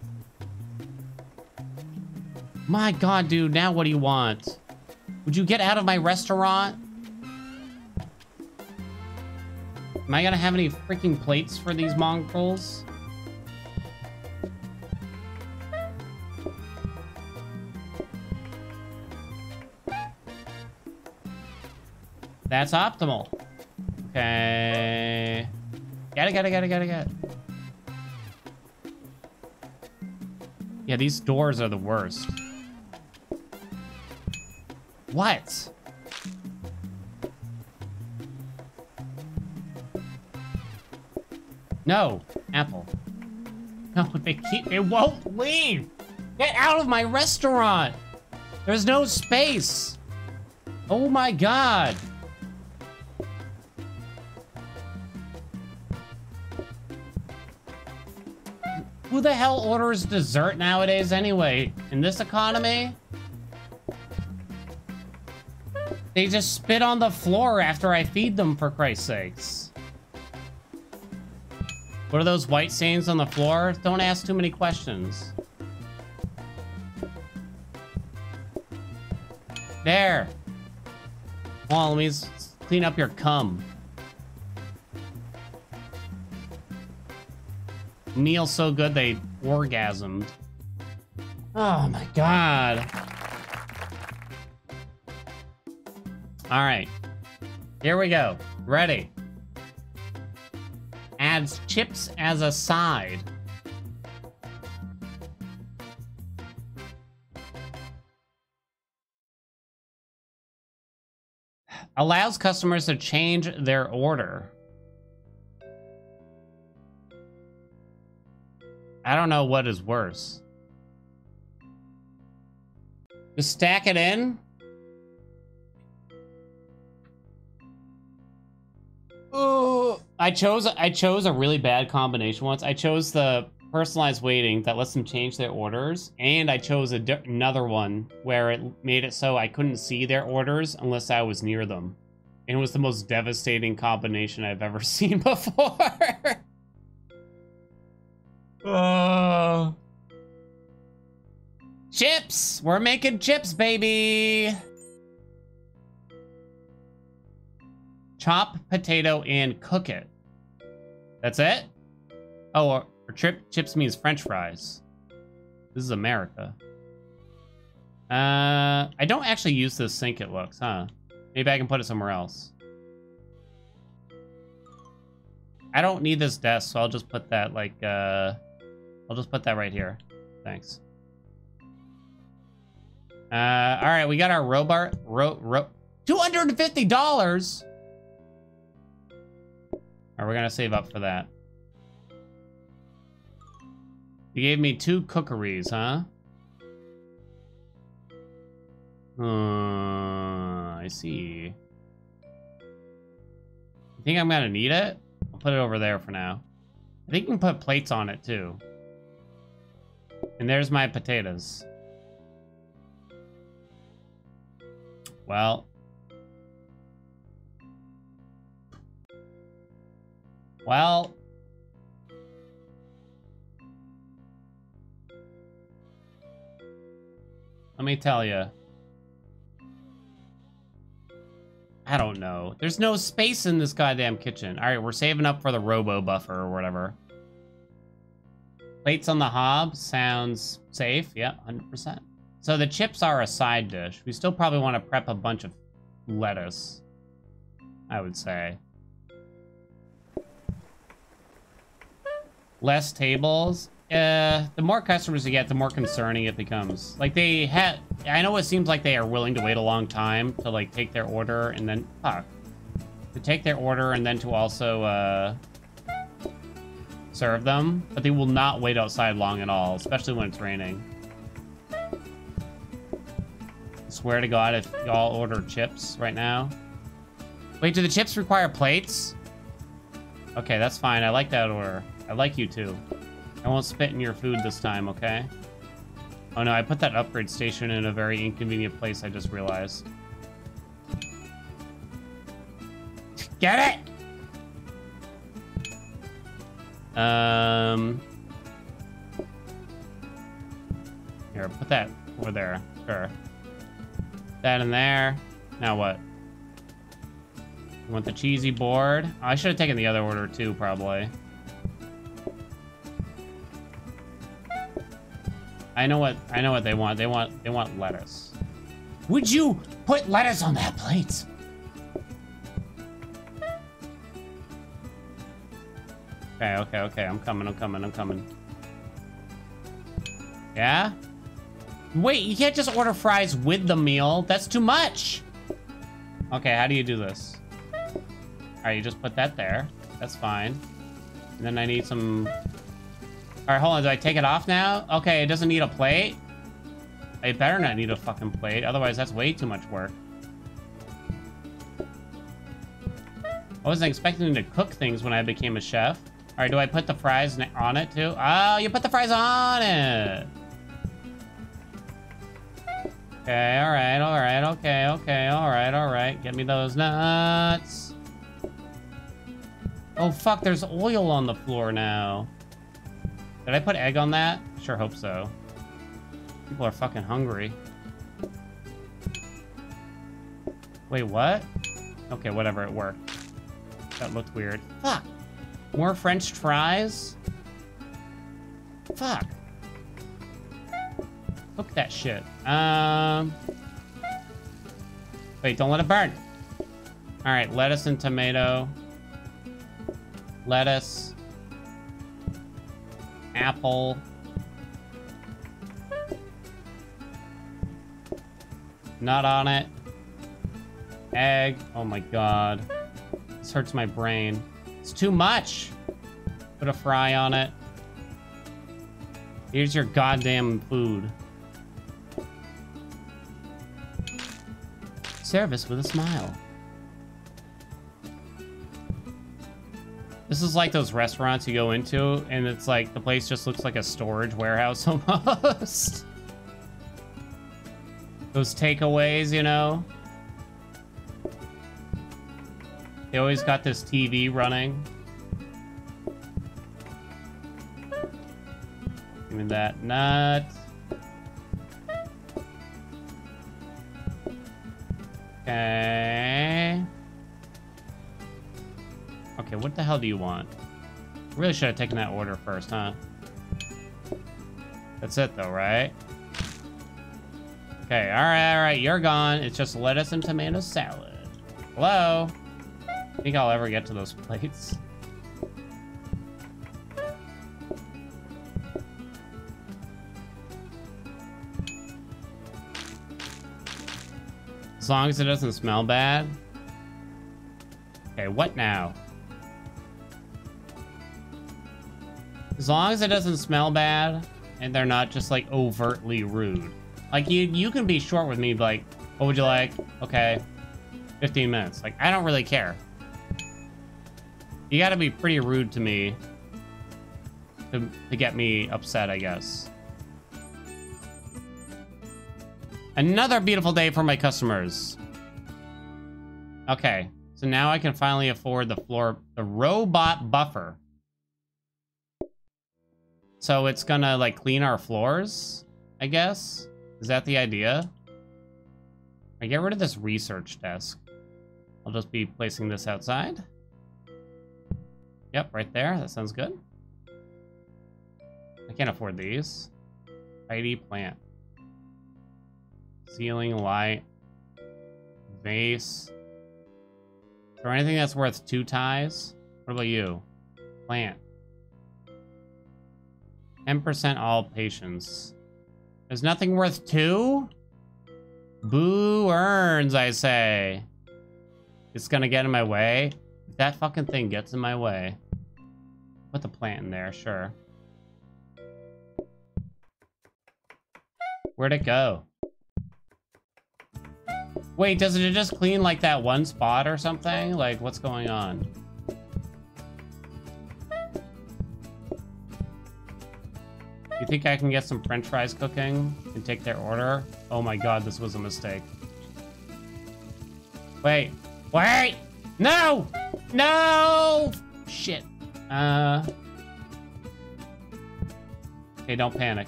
My god, dude, now what do you want? Would you get out of my restaurant? Am I gonna have any freaking plates for these mongrels? That's optimal. Okay. Got it. Yeah, these doors are the worst. What? No, Apple. No, they won't leave. Get out of my restaurant. There's no space. Oh my god. Who the hell orders dessert nowadays anyway? In this economy? They just spit on the floor after I feed them, for Christ's sakes. What are those white stains on the floor? Don't ask too many questions. There. Come on, let me clean up your cum. Meal so good they orgasmed. Oh my god. All right. Here we go. Ready. Adds chips as a side. Allows customers to change their order. I don't know what is worse. Just stack it in. Oh, I chose a really bad combination once. I chose the personalized waiting that lets them change their orders, and I chose another one where it made it so I couldn't see their orders unless I was near them. And it was the most devastating combination I've ever seen before. Chips! We're making chips, baby! chop potato and cook it. That's it? Oh, or chips means French fries. This is America. I don't actually use this sink, it looks, huh? Maybe I can put it somewhere else. I don't need this desk, so I'll just put that, like, I'll just put that right here. Thanks. Alright, we got our $250! Alright, we're gonna save up for that. You gave me 2 cookeries, huh? I see. You think I'm gonna need it? I'll put it over there for now. I think you can put plates on it, too. And there's my potatoes. Well. Well. Let me tell you. I don't know. There's no space in this goddamn kitchen. All right, we're saving up for the robo buffer or whatever. Plates on the hob sounds safe. Yeah, 100%. So the chips are a side dish. We still probably want to prep a bunch of lettuce, I would say. Less tables. The more customers you get, the more concerning it becomes. Like, they had... I know it seems like they are willing to wait a long time to, like, take their order and then... Fuck. To take their order and then to also, serve them. But they will not wait outside long at all, especially when it's raining. I swear to God, if y'all order chips right now... Wait, do the chips require plates? Okay, that's fine. I like that order. I like you too. I won't spit in your food this time, okay? Oh no, I put that upgrade station in a very inconvenient place, I just realized. Get it! Here, put that over there. Sure. That in there. Now what? You want the cheesy board? Oh, I should have taken the other order too, probably. I know what they want. They want lettuce. Would you put lettuce on that plate? Okay. I'm coming. Yeah? Wait, you can't just order fries with the meal. That's too much. Okay, how do you do this? Alright, you just put that there. That's fine. And then I need some... Alright, hold on. Do I take it off now? Okay, it doesn't need a plate. I better not need a fucking plate. Otherwise, that's way too much work. I wasn't expecting to cook things when I became a chef. Alright, do I put the fries on it too? Oh, you put the fries on it! Okay, alright. Okay, alright. Get me those nuts. Oh, fuck, there's oil on the floor now. Did I put egg on that? Sure hope so. People are fucking hungry. Wait, what? Okay, whatever, it worked. That looked weird. Fuck! More French fries? Fuck. Cook that shit. Wait, don't let it burn. Alright, lettuce and tomato. Lettuce. Apple. Nut on it. Egg. Oh my god. This hurts my brain. It's too much. Put a fry on it. Here's your goddamn food. Service with a smile. This is like those restaurants you go into, and it's like, the place just looks like a storage warehouse almost. Those takeaways, you know? They always got this TV running. Give me that nut. Okay. Okay, what the hell do you want? Really should have taken that order first, huh? That's it though, right? Okay, alright, you're gone. It's just lettuce and tomato salad. Hello? Think I'll ever get to those plates? As long as it doesn't smell bad. Okay, what now? As long as it doesn't smell bad, and they're not just, like, overtly rude. Like, you can be short with me, like, what would you like? Okay, 15 minutes. Like, I don't really care. You gotta be pretty rude to me to get me upset, I guess. Another beautiful day for my customers. Okay, so now I can finally afford the robot buffer. So it's gonna, like, clean our floors, I guess? Is that the idea? I get rid of this research desk. I'll just be placing this outside. Yep, right there. That sounds good. I can't afford these. Tidy plant. Ceiling light. Vase. Is there anything that's worth 2 ties? What about you? Plant. 10% all patients. There's nothing worth 2? Boo earns, I say. It's gonna get in my way. If that fucking thing gets in my way. Put the plant in there, sure. Where'd it go? Wait, does it just clean like that one spot or something? Like, what's going on? You think I can get some French fries cooking and take their order? Oh my god, this was a mistake. Wait. Wait! No! No! Shit. Okay, don't panic.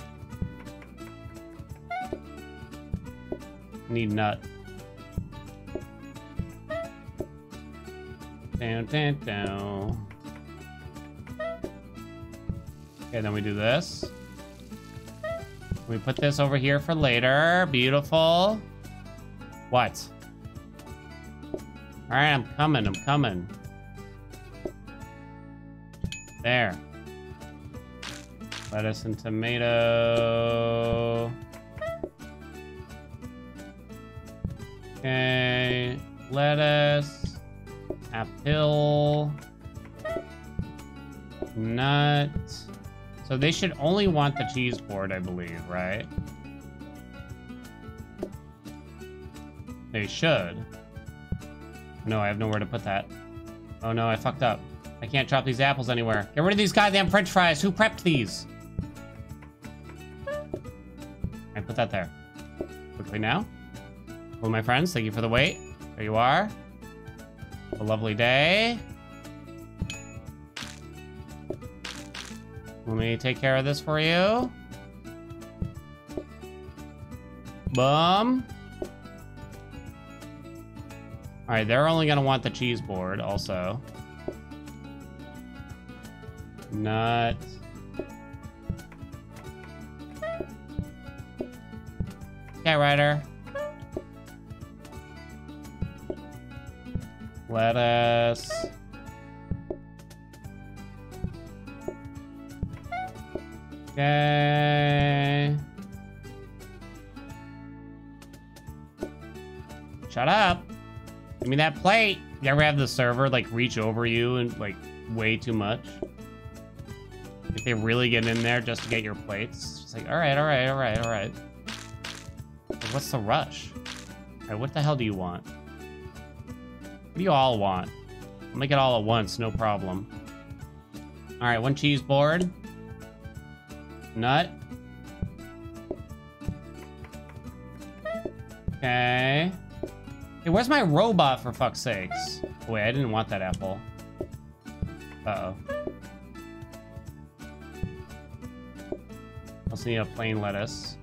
Need nut. Down, down, down. Okay, then we do this. We put this over here for later. Beautiful. What? Alright, I'm coming, I'm coming. There. Lettuce and tomato. Okay. Lettuce. Apple. Nut. So they should only want the cheese board, I believe, right? They should. No, I have nowhere to put that. Oh no, I fucked up. I can't drop these apples anywhere. Get rid of these goddamn French fries. Who prepped these? I put that there. Quickly now. Hello, my friends. Thank you for the wait. There you are. A lovely day. Let me take care of this for you. Boom. Alright, they're only gonna want the cheese board also. Nut. Okay, Ryder. Lettuce. Okay. Shut up. Give me that plate. You ever have the server, like, reach over you and, like, way too much? Like, they really get in there just to get your plates. It's like, alright, alright, alright, alright. Like, what's the rush? Alright, what the hell do you want? What do you all want? I'll make it all at once, no problem. Alright, 1 cheese board. Nut. Okay. Hey, where's my robot, for fuck's sakes? Wait, I didn't want that apple. Uh-oh. Also need a plain lettuce.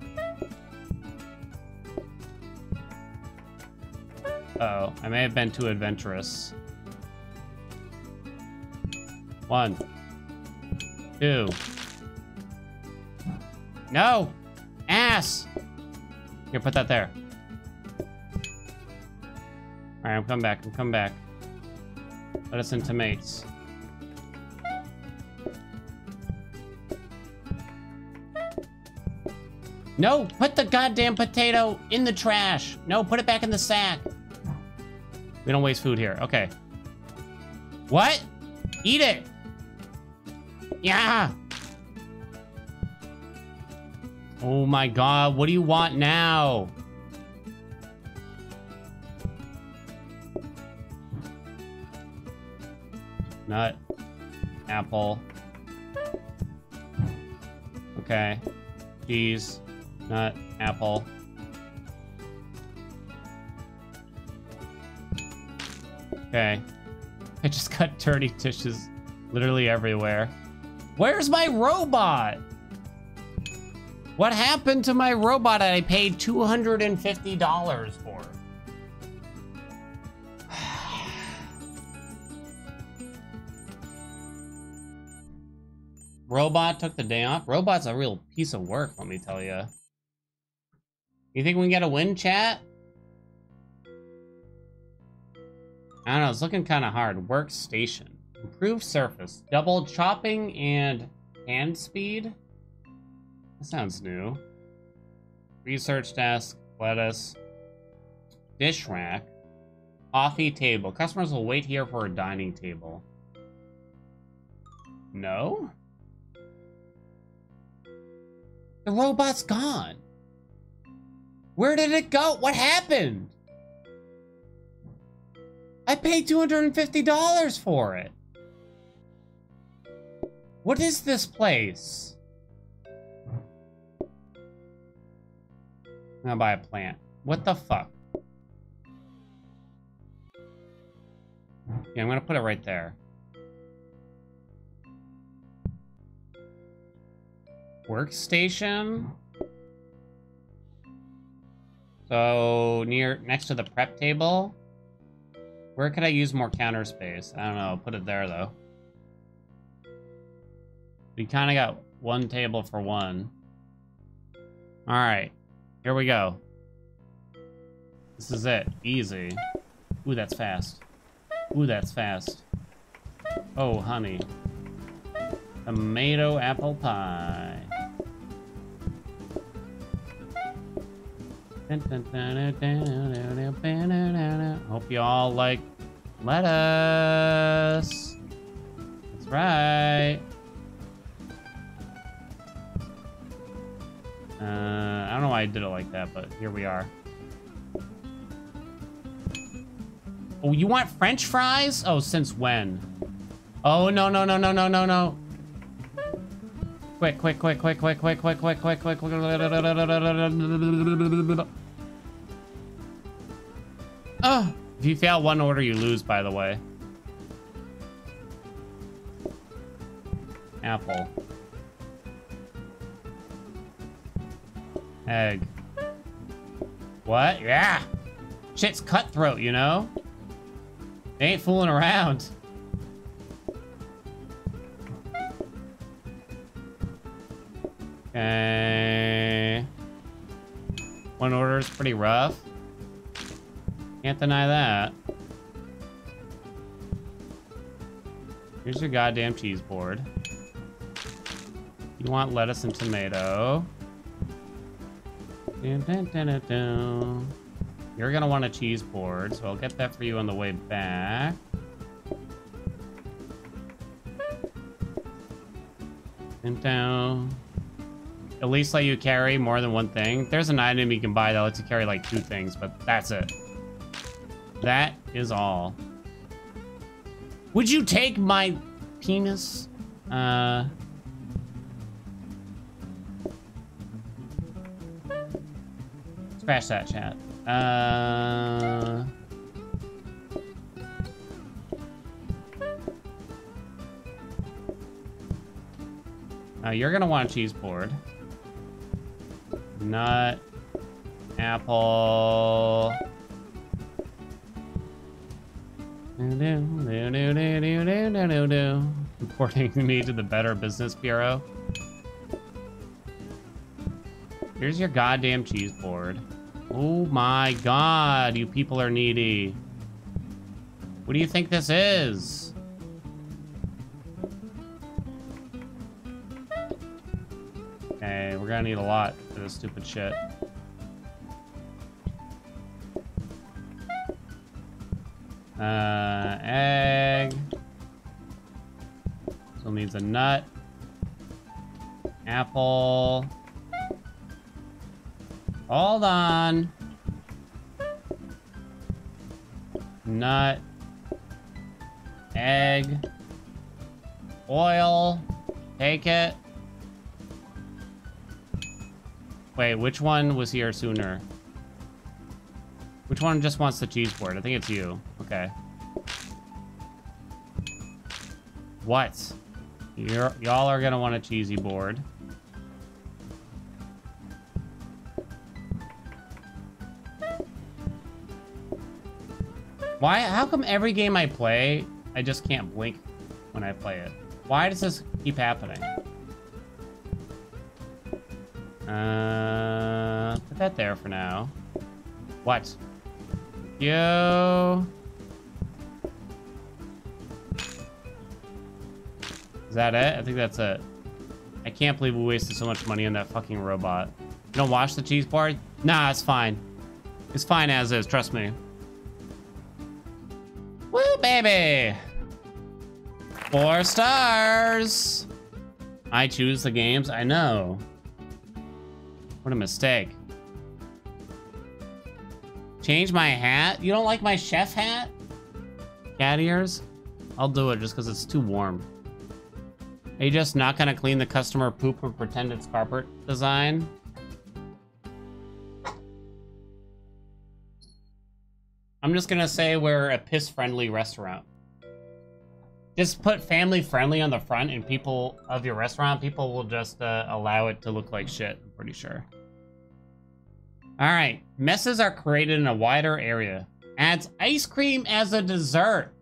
Uh-oh, I may have been too adventurous. 1, 2. No! Ass! Here, put that there. Alright, I'm coming back. I'm coming back. Lettuce and tomatoes. No! Put the goddamn potato in the trash! No, put it back in the sack! We don't waste food here. Okay. What? Eat it! Yeah! Oh my god, what do you want now? Nut. Apple. Okay. Cheese. Nut. Apple. Okay. I just got dirty dishes literally everywhere. Where's my robot? What happened to my robot that I paid $250 for? Robot took the day off. Robot's a real piece of work, let me tell you. You think we can get a win, chat? I don't know, it's looking kind of hard. Workstation. Improve surface. Double chopping and hand speed? That sounds new. Research desk. Lettuce. Dish rack. Coffee table. Customers will wait here for a dining table. No? The robot's gone. Where did it go? What happened? I paid $250 for it. What is this place? I'm gonna buy a plant. What the fuck? Yeah, I'm gonna put it right there. Workstation? So, next to the prep table? Where could I use more counter space? I don't know, put it there though. We kind of got one table for one. Alright, here we go. This is it, easy. Ooh, that's fast. Ooh, that's fast. Oh, honey. Tomato apple pie. Hope you all like lettuce. That's right. I don't know why I did it like that, but here we are. Oh, you want French fries? Oh, since when? Oh, no, no, no, no, no, no, no. Quick, quick, quick, quick, quick, quick, quick, quick, quick, quick, quick. Oh, if you fail one order, you lose, by the way. Apple. Egg. What? Yeah. Shit's cutthroat, you know? They ain't fooling around. Okay. One order is pretty rough. Can't deny that. Here's your goddamn cheese board. You want lettuce and tomato. Dun, dun, dun, dun, dun. You're gonna want a cheese board, so I'll get that for you on the way back. And down. At least let you carry more than one thing. There's an item you can buy that lets you carry like 2 things, but that's it. That is all. Would you take my penis? Scratch that, chat. You're gonna want a cheese board. Nut. Apple. Reporting me to the Better Business Bureau. Here's your goddamn cheese board. Oh my god, you people are needy. What do you think this is? Okay, we're gonna need a lot for this stupid shit. Egg. Still needs a nut. Apple. Hold on. Nut. Egg. Oil. Take it. Wait, which one was here sooner? Which one just wants the cheese board? I think it's you. Okay. What? Y'all are gonna want a cheesy board. Why? How come every game I play, I just can't blink when I play it? Why does this keep happening? Put that there for now. What? Yo. Is that it? I think that's it. I can't believe we wasted so much money on that fucking robot. You don't wash the cheese board? Nah, it's fine. It's fine as is, trust me. Woo, baby! 4 stars! I choose the games, I know. What a mistake. Change my hat? You don't like my chef hat? Cat ears? I'll do it just because it's too warm. Are you just not gonna clean the customer poop and pretend it's carpet design? I'm just gonna say we're a piss-friendly restaurant. Just put family-friendly on the front and people of your restaurant, people will just allow it to look like shit, I'm pretty sure. Alright, messes are created in a wider area. Adds ice cream as a dessert.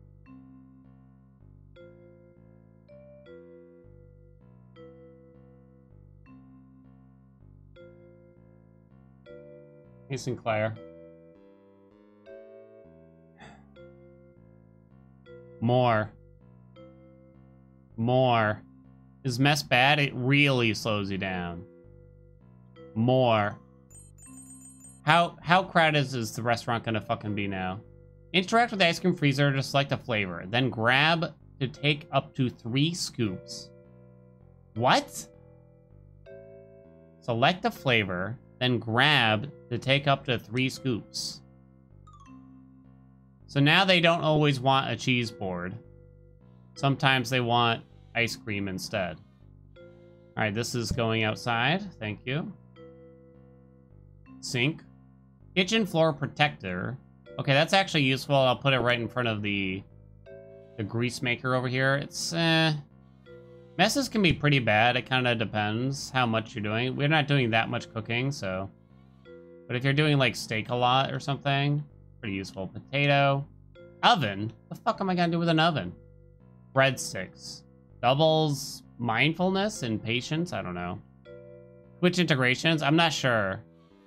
Hey, Sinclair. More. More. Is mess bad? It really slows you down. More. How crowded is the restaurant gonna fucking be now? Interact with the ice cream freezer to select a flavor. Then grab to take up to 3 scoops. What? Select a flavor, then grab to take up to 3 scoops. So now they don't always want a cheese board. Sometimes they want ice cream instead. All right, this is going outside. Thank you. Sink. Kitchen floor protector. Okay, that's actually useful. I'll put it right in front of the grease maker over here. It's, messes can be pretty bad. It kind of depends how much you're doing. We're not doing that much cooking, so. But if you're doing, like, steak a lot or something, pretty useful. Potato. Oven? The fuck am I gonna do with an oven? Breadsticks. Doubles mindfulness and patience? I don't know. Twitch integrations? I'm not sure.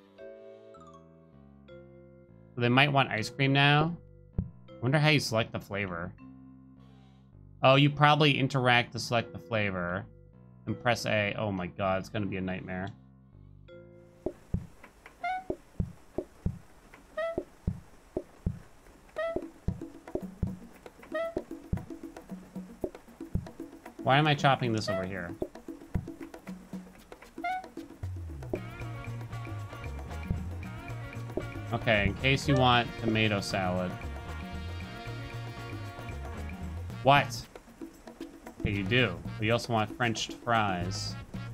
They might want ice cream now. Wonder how you select the flavor. Oh, you probably interact to select the flavor. And press A. Oh my god, it's gonna be a nightmare. Why am I chopping this over here? Okay, in case you want tomato salad. What? Okay, you do. But you also want French fries.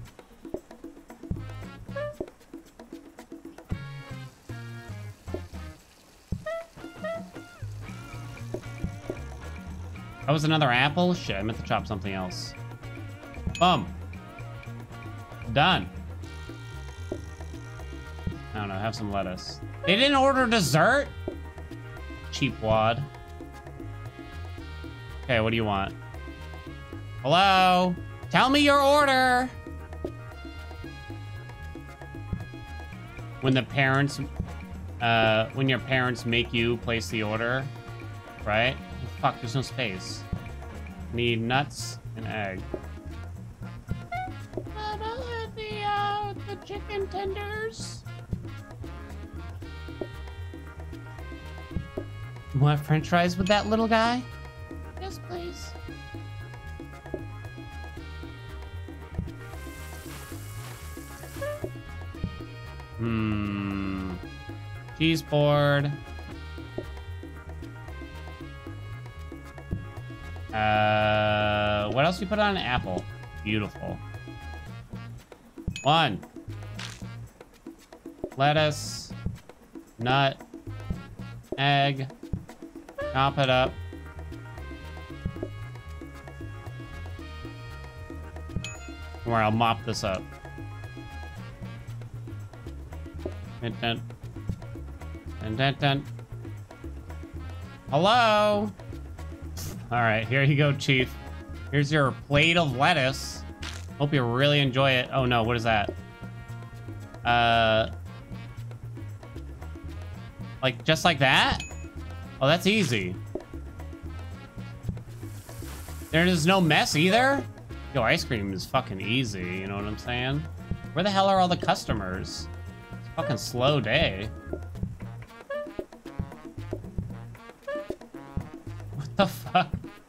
That was another apple? Shit, I meant to chop something else. Boom. Done. I don't know, have some lettuce. They didn't order dessert? Cheap wad. Okay, what do you want? Hello? Tell me your order. When the parents, when your parents make you place the order, right? Oh, fuck, there's no space. Need nuts and egg. The chicken tenders. Want French fries with that little guy? Yes, please. Cheese board. What else you put on an apple? Beautiful. 1. Lettuce. Nut. Egg. Chop it up. Where I'll mop this up. Dun, dun. Dun, dun, dun. Hello? Alright, here you go, Chief. Here's your plate of lettuce. Hope you really enjoy it. Oh no, what is that? Like, just like that? Oh, that's easy. There is no mess either? Yo, ice cream is fucking easy, you know what I'm saying? Where the hell are all the customers? It's a fucking slow day. What the fuck?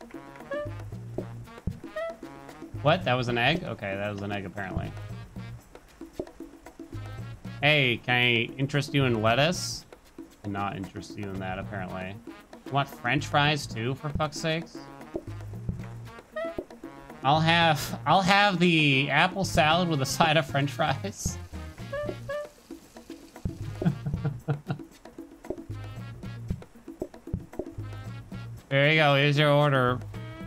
What? That was an egg? Okay, that was an egg apparently. Hey, can I interest you in lettuce? Not interest you in that apparently. You want French fries too, for fuck's sakes? I'll have the apple salad with a side of French fries. There you go, here's your order.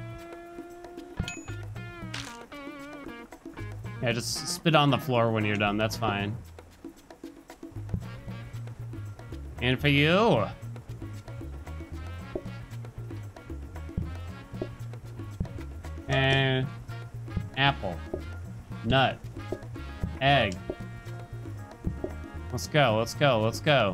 Yeah, just spit on the floor when you're done, that's fine. And for you. And apple. Nut. Egg. Let's go, let's go, let's go.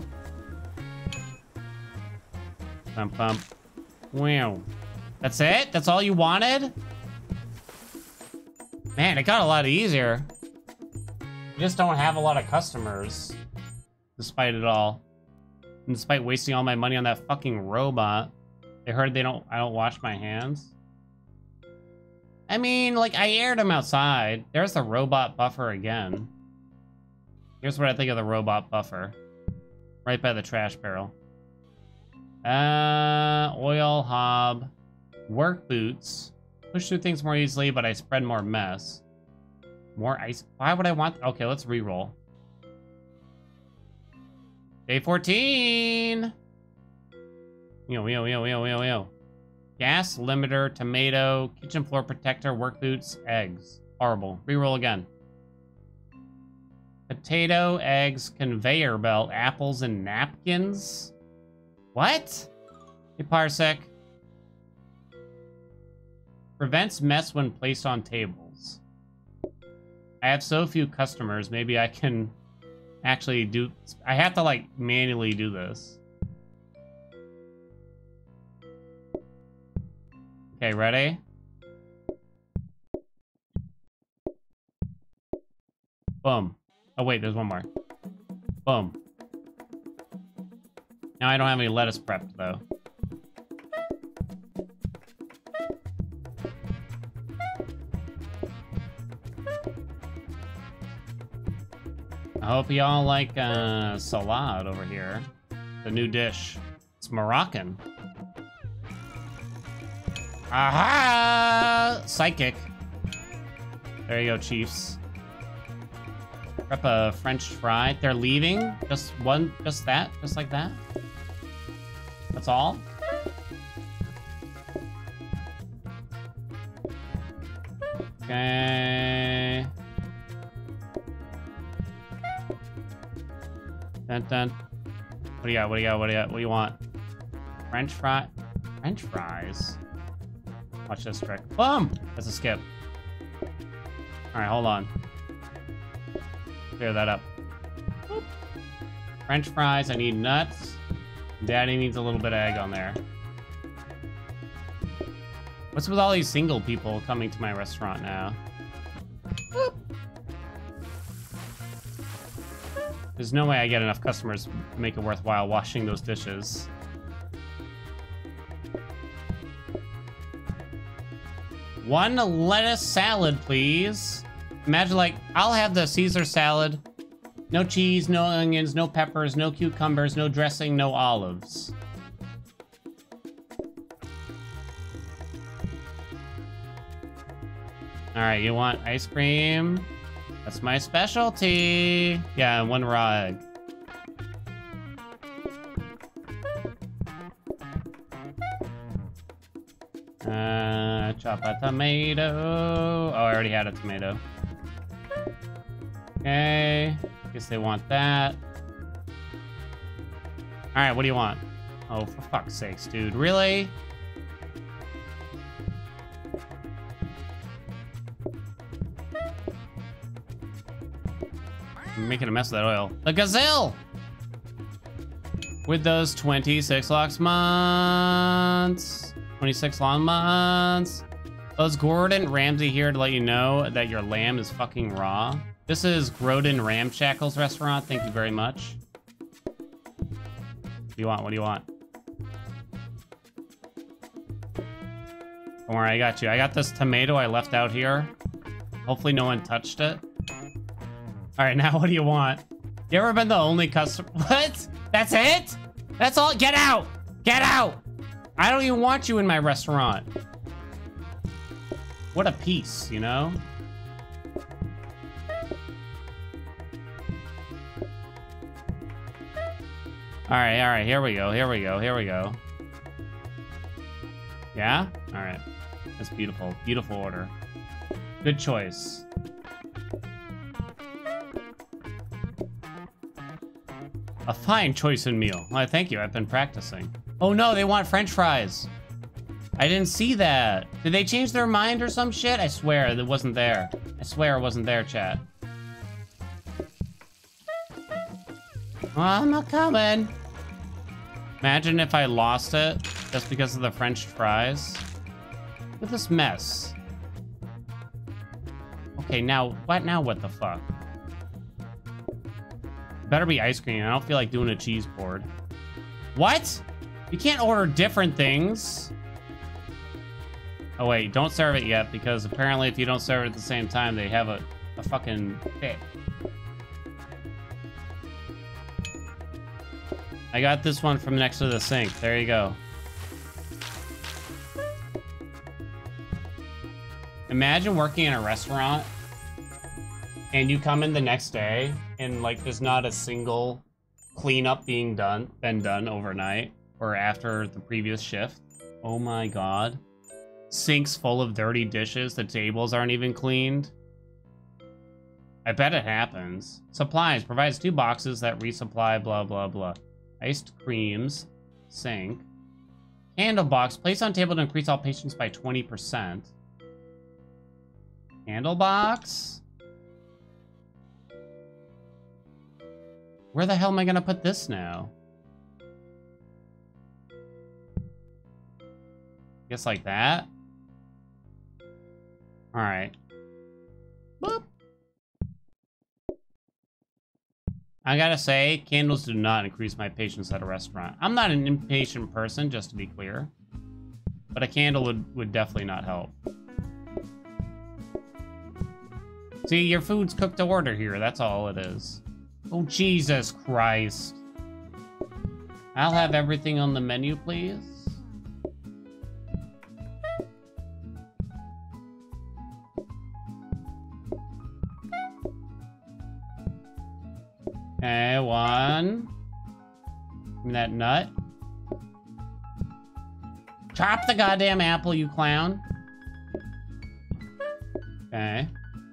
Pump, pump. Wow. That's it? That's all you wanted? Man, it got a lot easier. You just don't have a lot of customers. Despite it all. And despite wasting all my money on that fucking robot. They heard I don't wash my hands. I mean, like, I aired them outside. There's the robot buffer again. Here's what I think of the robot buffer. Right by the trash barrel. Oil hob. Work boots. Push through things more easily, but I spread more mess. More ice. Why would I want... Okay, let's re-roll. Day 14! Yo. Gas limiter, tomato, kitchen floor protector, work boots, eggs. Horrible. Reroll again. Potato, eggs, conveyor belt, apples, and napkins? What? Hey, Parsec. Prevents mess when placed on tables. I have so few customers, maybe I can actually do... I have to, like, manually do this. Okay, ready? Boom. Oh, wait, there's one more. Boom. Now I don't have any lettuce prepped, though. I hope y'all like salad over here. The new dish. It's Moroccan. Aha! Psychic. There you go, Chiefs. Prep a French fry. They're leaving? Just one, just that? Just like that? That's all? Okay. Dun dun. What do you got? What do you got? What do you got? What do you want? French fry? French fries? Watch this trick. Boom! That's a skip. Alright, hold on. Clear that up. Boop. French fries, I need nuts. Daddy needs a little bit of egg on there. What's with all these single people coming to my restaurant now? Boop. There's no way I get enough customers to make it worthwhile washing those dishes. One lettuce salad, please. Imagine, like, I'll have the Caesar salad. No cheese, no onions, no peppers, no cucumbers, no dressing, no olives. All right, you want ice cream? That's my specialty. Yeah, one raw egg. Chop a tomato. Oh, I already had a tomato. Okay, guess they want that. All right, what do you want? Oh, for fuck's sakes, dude, really? I'm making a mess of that oil. The gazelle! With those 26 lox months. 26 long months. Those Gordon Ramsay here to let you know that your lamb is fucking raw. This is Groden Ramshackle's restaurant. Thank you very much. What do you want? What do you want? Don't worry, I got you. I got this tomato I left out here. Hopefully no one touched it. All right, now what do you want? You ever been the only customer? What? That's it? That's all? Get out! Get out! I don't even want you in my restaurant. What a piece, you know? All right, here we go, here we go, here we go. Yeah? All right, that's beautiful, beautiful order. Good choice. A fine choice in meal. Why, thank you, I've been practicing. Oh no, they want French fries. I didn't see that. Did they change their mind or some shit? I swear it wasn't there. I swear it wasn't there, chat. Well, I'm not coming. Imagine if I lost it just because of the French fries. Look at this mess. Okay, now what the fuck? Better be ice cream. I don't feel like doing a cheese board. What? You can't order different things. Oh wait, don't serve it yet, because apparently if you don't serve it at the same time, they have a fucking fit. I got this one from next to the sink. There you go. Imagine working in a restaurant and you come in the next day and like there's not a single cleanup been done overnight or after the previous shift. Oh my god. Sinks full of dirty dishes, the tables aren't even cleaned. I bet it happens. Supplies provides 2 boxes that resupply blah blah blah. Iced creams, sink. Candle box, place on table to increase all patients by 20%. Candle box? Where the hell am I gonna put this now? Guess like that? Alright. Boop. I gotta say, candles do not increase my patience at a restaurant. I'm not an impatient person, just to be clear. But a candle would definitely not help. See, your food's cooked to order here, that's all it is. Oh, Jesus Christ. I'll have everything on the menu, please. Okay, 1. Give me that nut. Chop the goddamn apple, you clown. Okay.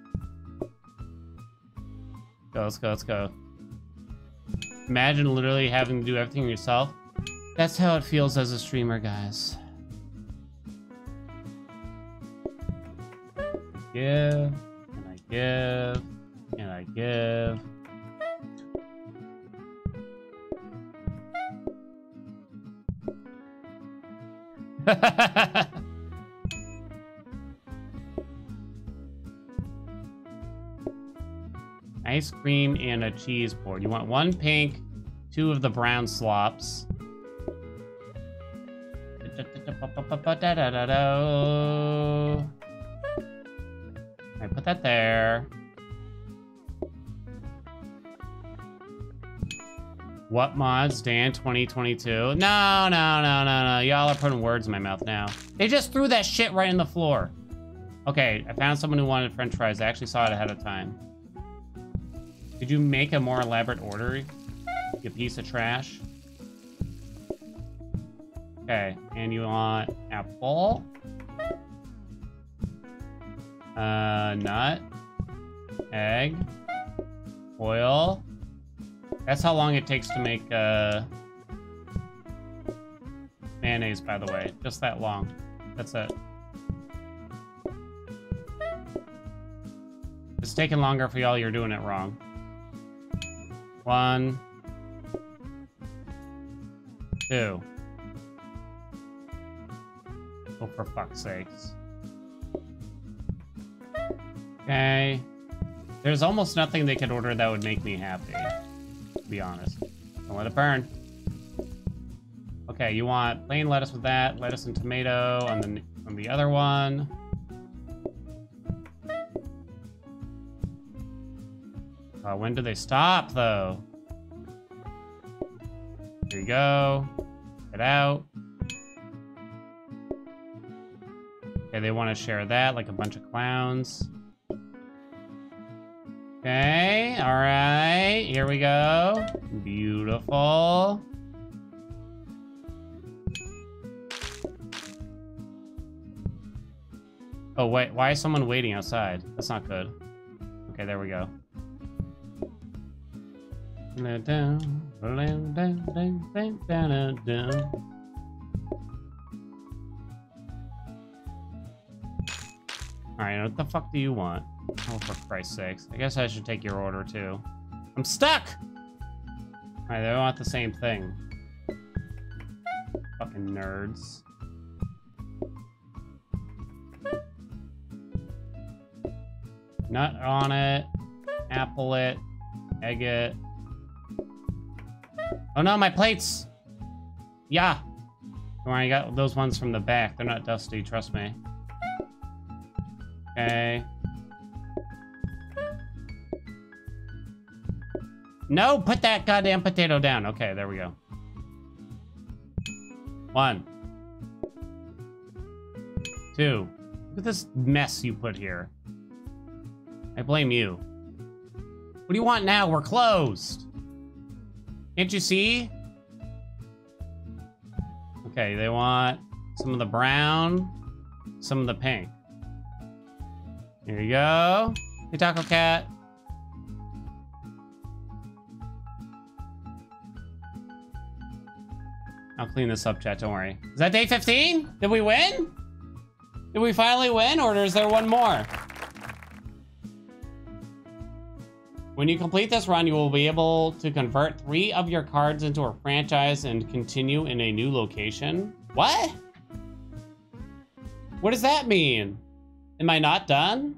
Let's go, let's go. Imagine literally having to do everything yourself. That's how it feels as a streamer, guys. give, and I give, and I give. Ice cream and a cheese board. You want 1 pink, 2 of the brown slops. I put that there. What mods, Dan 2022? No. Y'all are putting words in my mouth now. They just threw that shit right in the floor. Okay, I found someone who wanted French fries. I actually saw it ahead of time. Could you make a more elaborate order, you piece of trash? Okay, and you want apple, nut, egg, oil. That's how long it takes to make mayonnaise, by the way. Just that long. That's it. It's taking longer for y'all. You're doing it wrong. 1, 2. Oh, for fuck's sakes. Okay. There's almost nothing they could order that would make me happy, to be honest. Don't let it burn. Okay, you want plain lettuce with that, lettuce and tomato on the other one. When do they stop, though? Here you go. Get out. Okay, they want to share that like a bunch of clowns. Okay, all right. Here we go. Beautiful. Oh, wait. Why is someone waiting outside? That's not good. Okay, there we go. Alright, what the fuck do you want? Oh, for Christ's sakes. I guess I should take your order, too. I'm stuck! Alright, they want the same thing. Fucking nerds. Nut on it. Apple it. Egg it. Oh no, my plates! Yeah! Don't worry, I got those ones from the back. They're not dusty, trust me. Okay. No, put that goddamn potato down. Okay, there we go. 1. 2. Look at this mess you put here. I blame you. What do you want now? We're closed. Can't you see? Okay, they want some of the brown, some of the pink. Here you go. Hey, Taco Cat. I'll clean this up, chat. Don't worry. Is that day 15? Did we win? Did we finally win, or is there one more? When you complete this run, you will be able to convert 3 of your cards into a franchise and continue in a new location. What? What does that mean? Am I not done?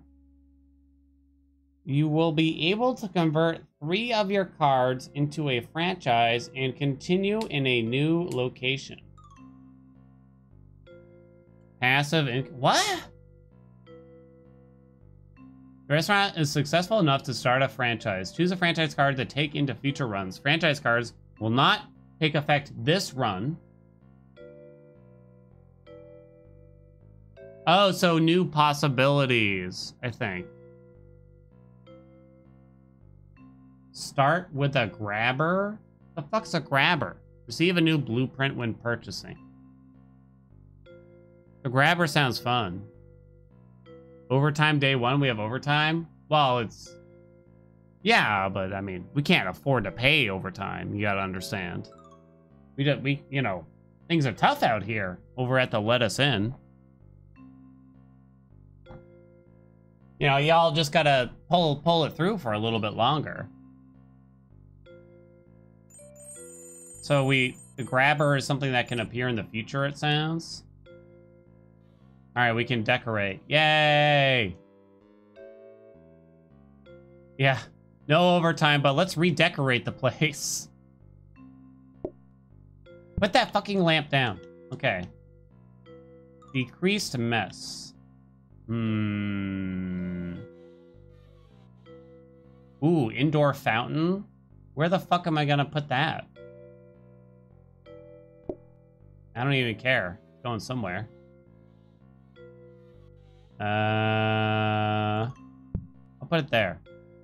You will be able to convert 3 of your cards into a franchise and continue in a new location. Passive what? The restaurant is successful enough to start a franchise. Choose a franchise card to take into future runs. Franchise cards will not take effect this run. Oh, so new possibilities, I think. Start with a grabber? The fuck's a grabber? Receive a new blueprint when purchasing. The grabber sounds fun. Overtime day 1, we have overtime? Well, it's... Yeah, but I mean, we can't afford to pay overtime. You gotta understand. You know, things are tough out here over at the Let Us In. You know, y'all just gotta pull it through for a little bit longer. So the grabber is something that can appear in the future, it sounds. All right, we can decorate. Yay! Yeah, no overtime, but let's redecorate the place. Put that fucking lamp down. Okay. Decreased mess. Ooh, indoor fountain? Where the fuck am I gonna put that? I don't even care. It's going somewhere. I'll put it there.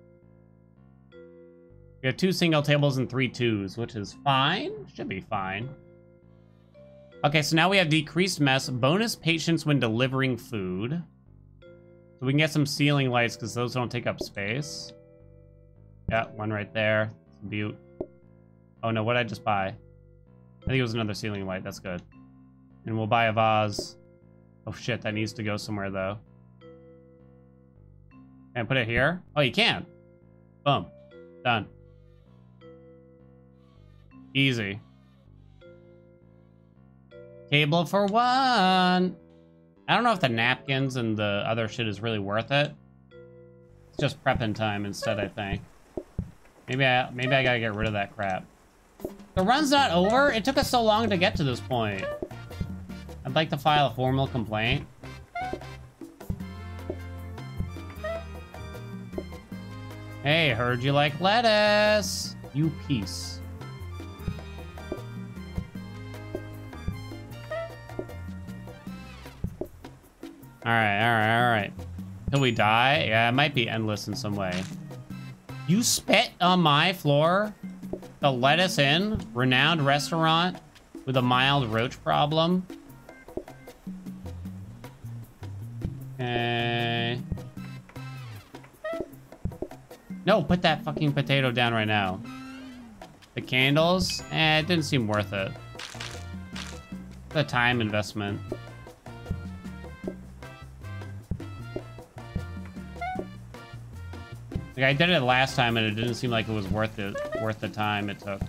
We have 2 single tables and 3 twos, which is fine. Should be fine. Okay, so now we have decreased mess, bonus patience when delivering food. So we can get some ceiling lights because those don't take up space. Yeah, one right there. Beaut. Oh no, what did I just buy? I think it was another ceiling light. That's good. And we'll buy a vase. Oh shit, that needs to go somewhere though. Can I put it here? Oh, you can. Boom. Done. Easy. Table for 1. I don't know if the napkins and the other shit is really worth it. It's just prepping time instead, I think. Maybe I gotta get rid of that crap. The run's not over? It took us so long to get to this point. I'd like to file a formal complaint. Hey, heard you like lettuce. You piece. Alright. Till we die? Yeah, it might be endless in some way. You spit on my floor? The Lettuce Inn? Renowned restaurant with a mild roach problem? Okay. No, put that fucking potato down right now. The candles? It didn't seem worth it. The time investment. Like, I did it last time and it didn't seem like it was worth the time it took.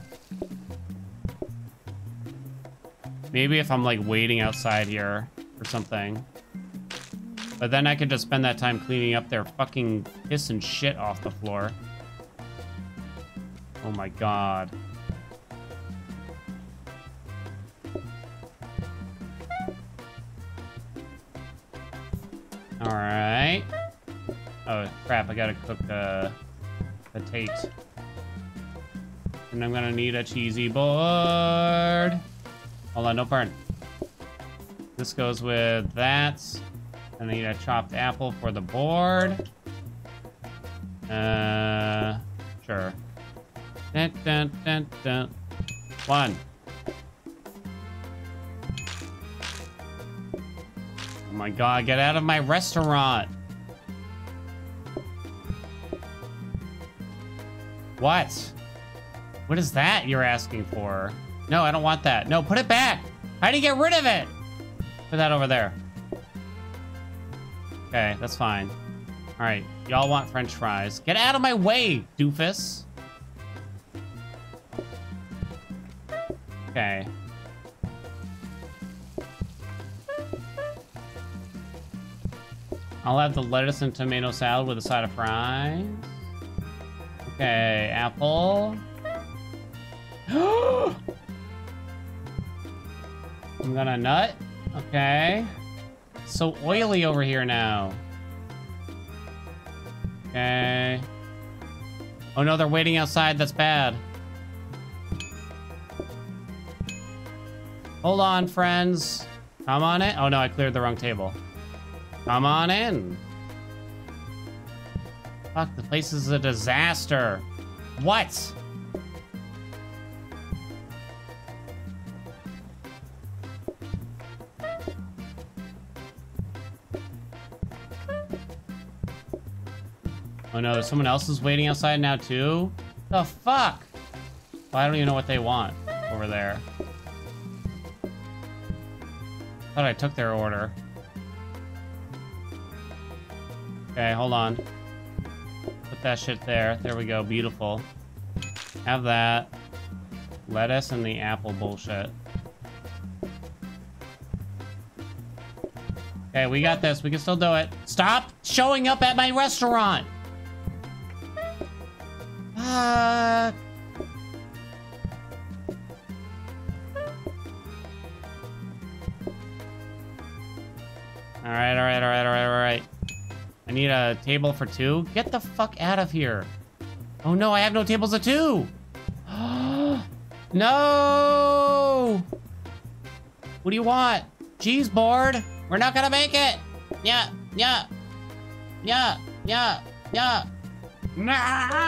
Maybe if I'm like waiting outside here or something. But then I could just spend that time cleaning up their fucking piss and shit off the floor. Oh my god. Alright. Oh crap, I gotta cook potato. And I'm gonna need a cheesy board. Hold on, don't burn. This goes with that. And I need a chopped apple for the board. Sure. Dun, dun, dun, dun. 1. Oh my god, get out of my restaurant. What? What is that you're asking for? No, I don't want that. No, put it back. How do you get rid of it? Put that over there. Okay, that's fine. All right, y'all want French fries. Get out of my way, doofus. Okay. I'll have the lettuce and tomato salad with a side of fries. Okay, apple. I'm gonna nut. Okay. So oily over here now. Okay. Oh no, they're waiting outside. That's bad. Hold on, friends. Come on in. Oh no, I cleared the wrong table. Come on in. Fuck, the place is a disaster. What? Oh no, there's someone else is waiting outside now too? The fuck? Well, I don't even know what they want over there. Thought I took their order. Okay, hold on. Put that shit there. There we go. Beautiful. Have that. Lettuce and the apple bullshit. Okay, we got this. We can still do it. Stop showing up at my restaurant! Alright, alright. I need a table for 2. Get the fuck out of here. Oh no, I have no tables of 2! No! What do you want? Cheese board? We're not gonna make it! Yeah. No!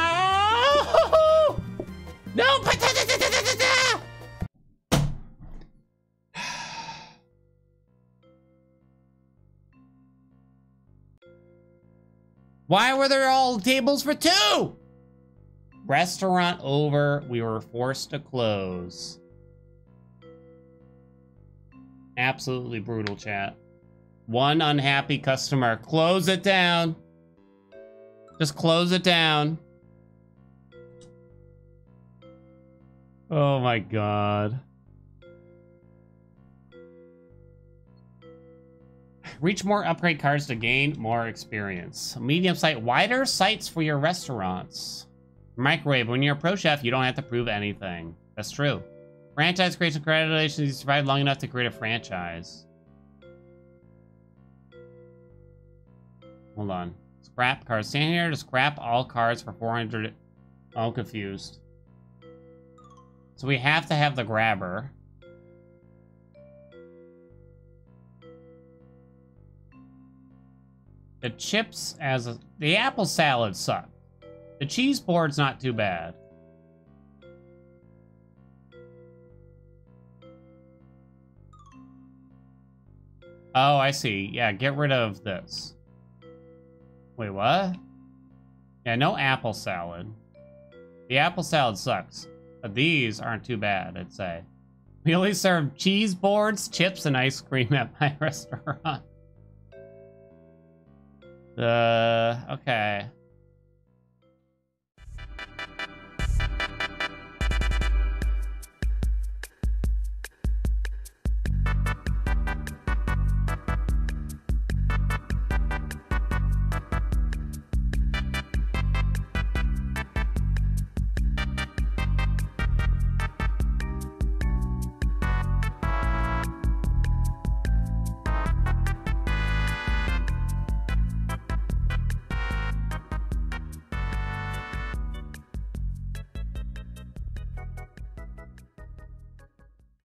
No! Why were there all tables for 2? Restaurant over. We were forced to close. Absolutely brutal, chat. One unhappy customer. Close it down. Just close it down. Oh my god. Reach more upgrade cards to gain more experience. Medium site, wider sites for your restaurants. Microwave, when you're a pro chef, you don't have to prove anything. That's true. Franchise creation congratulations, you survived long enough to create a franchise. Hold on. Scrap cards. Stand here to scrap all cards for 400. Oh, I'm confused. So we have to have the grabber. The chips as a... The apple salad suck. The cheese board's not too bad. Oh, I see. Yeah, get rid of this. Wait, what? Yeah, no apple salad. The apple salad sucks. But these aren't too bad, I'd say. We only serve cheese boards, chips, and ice cream at my restaurant. Okay.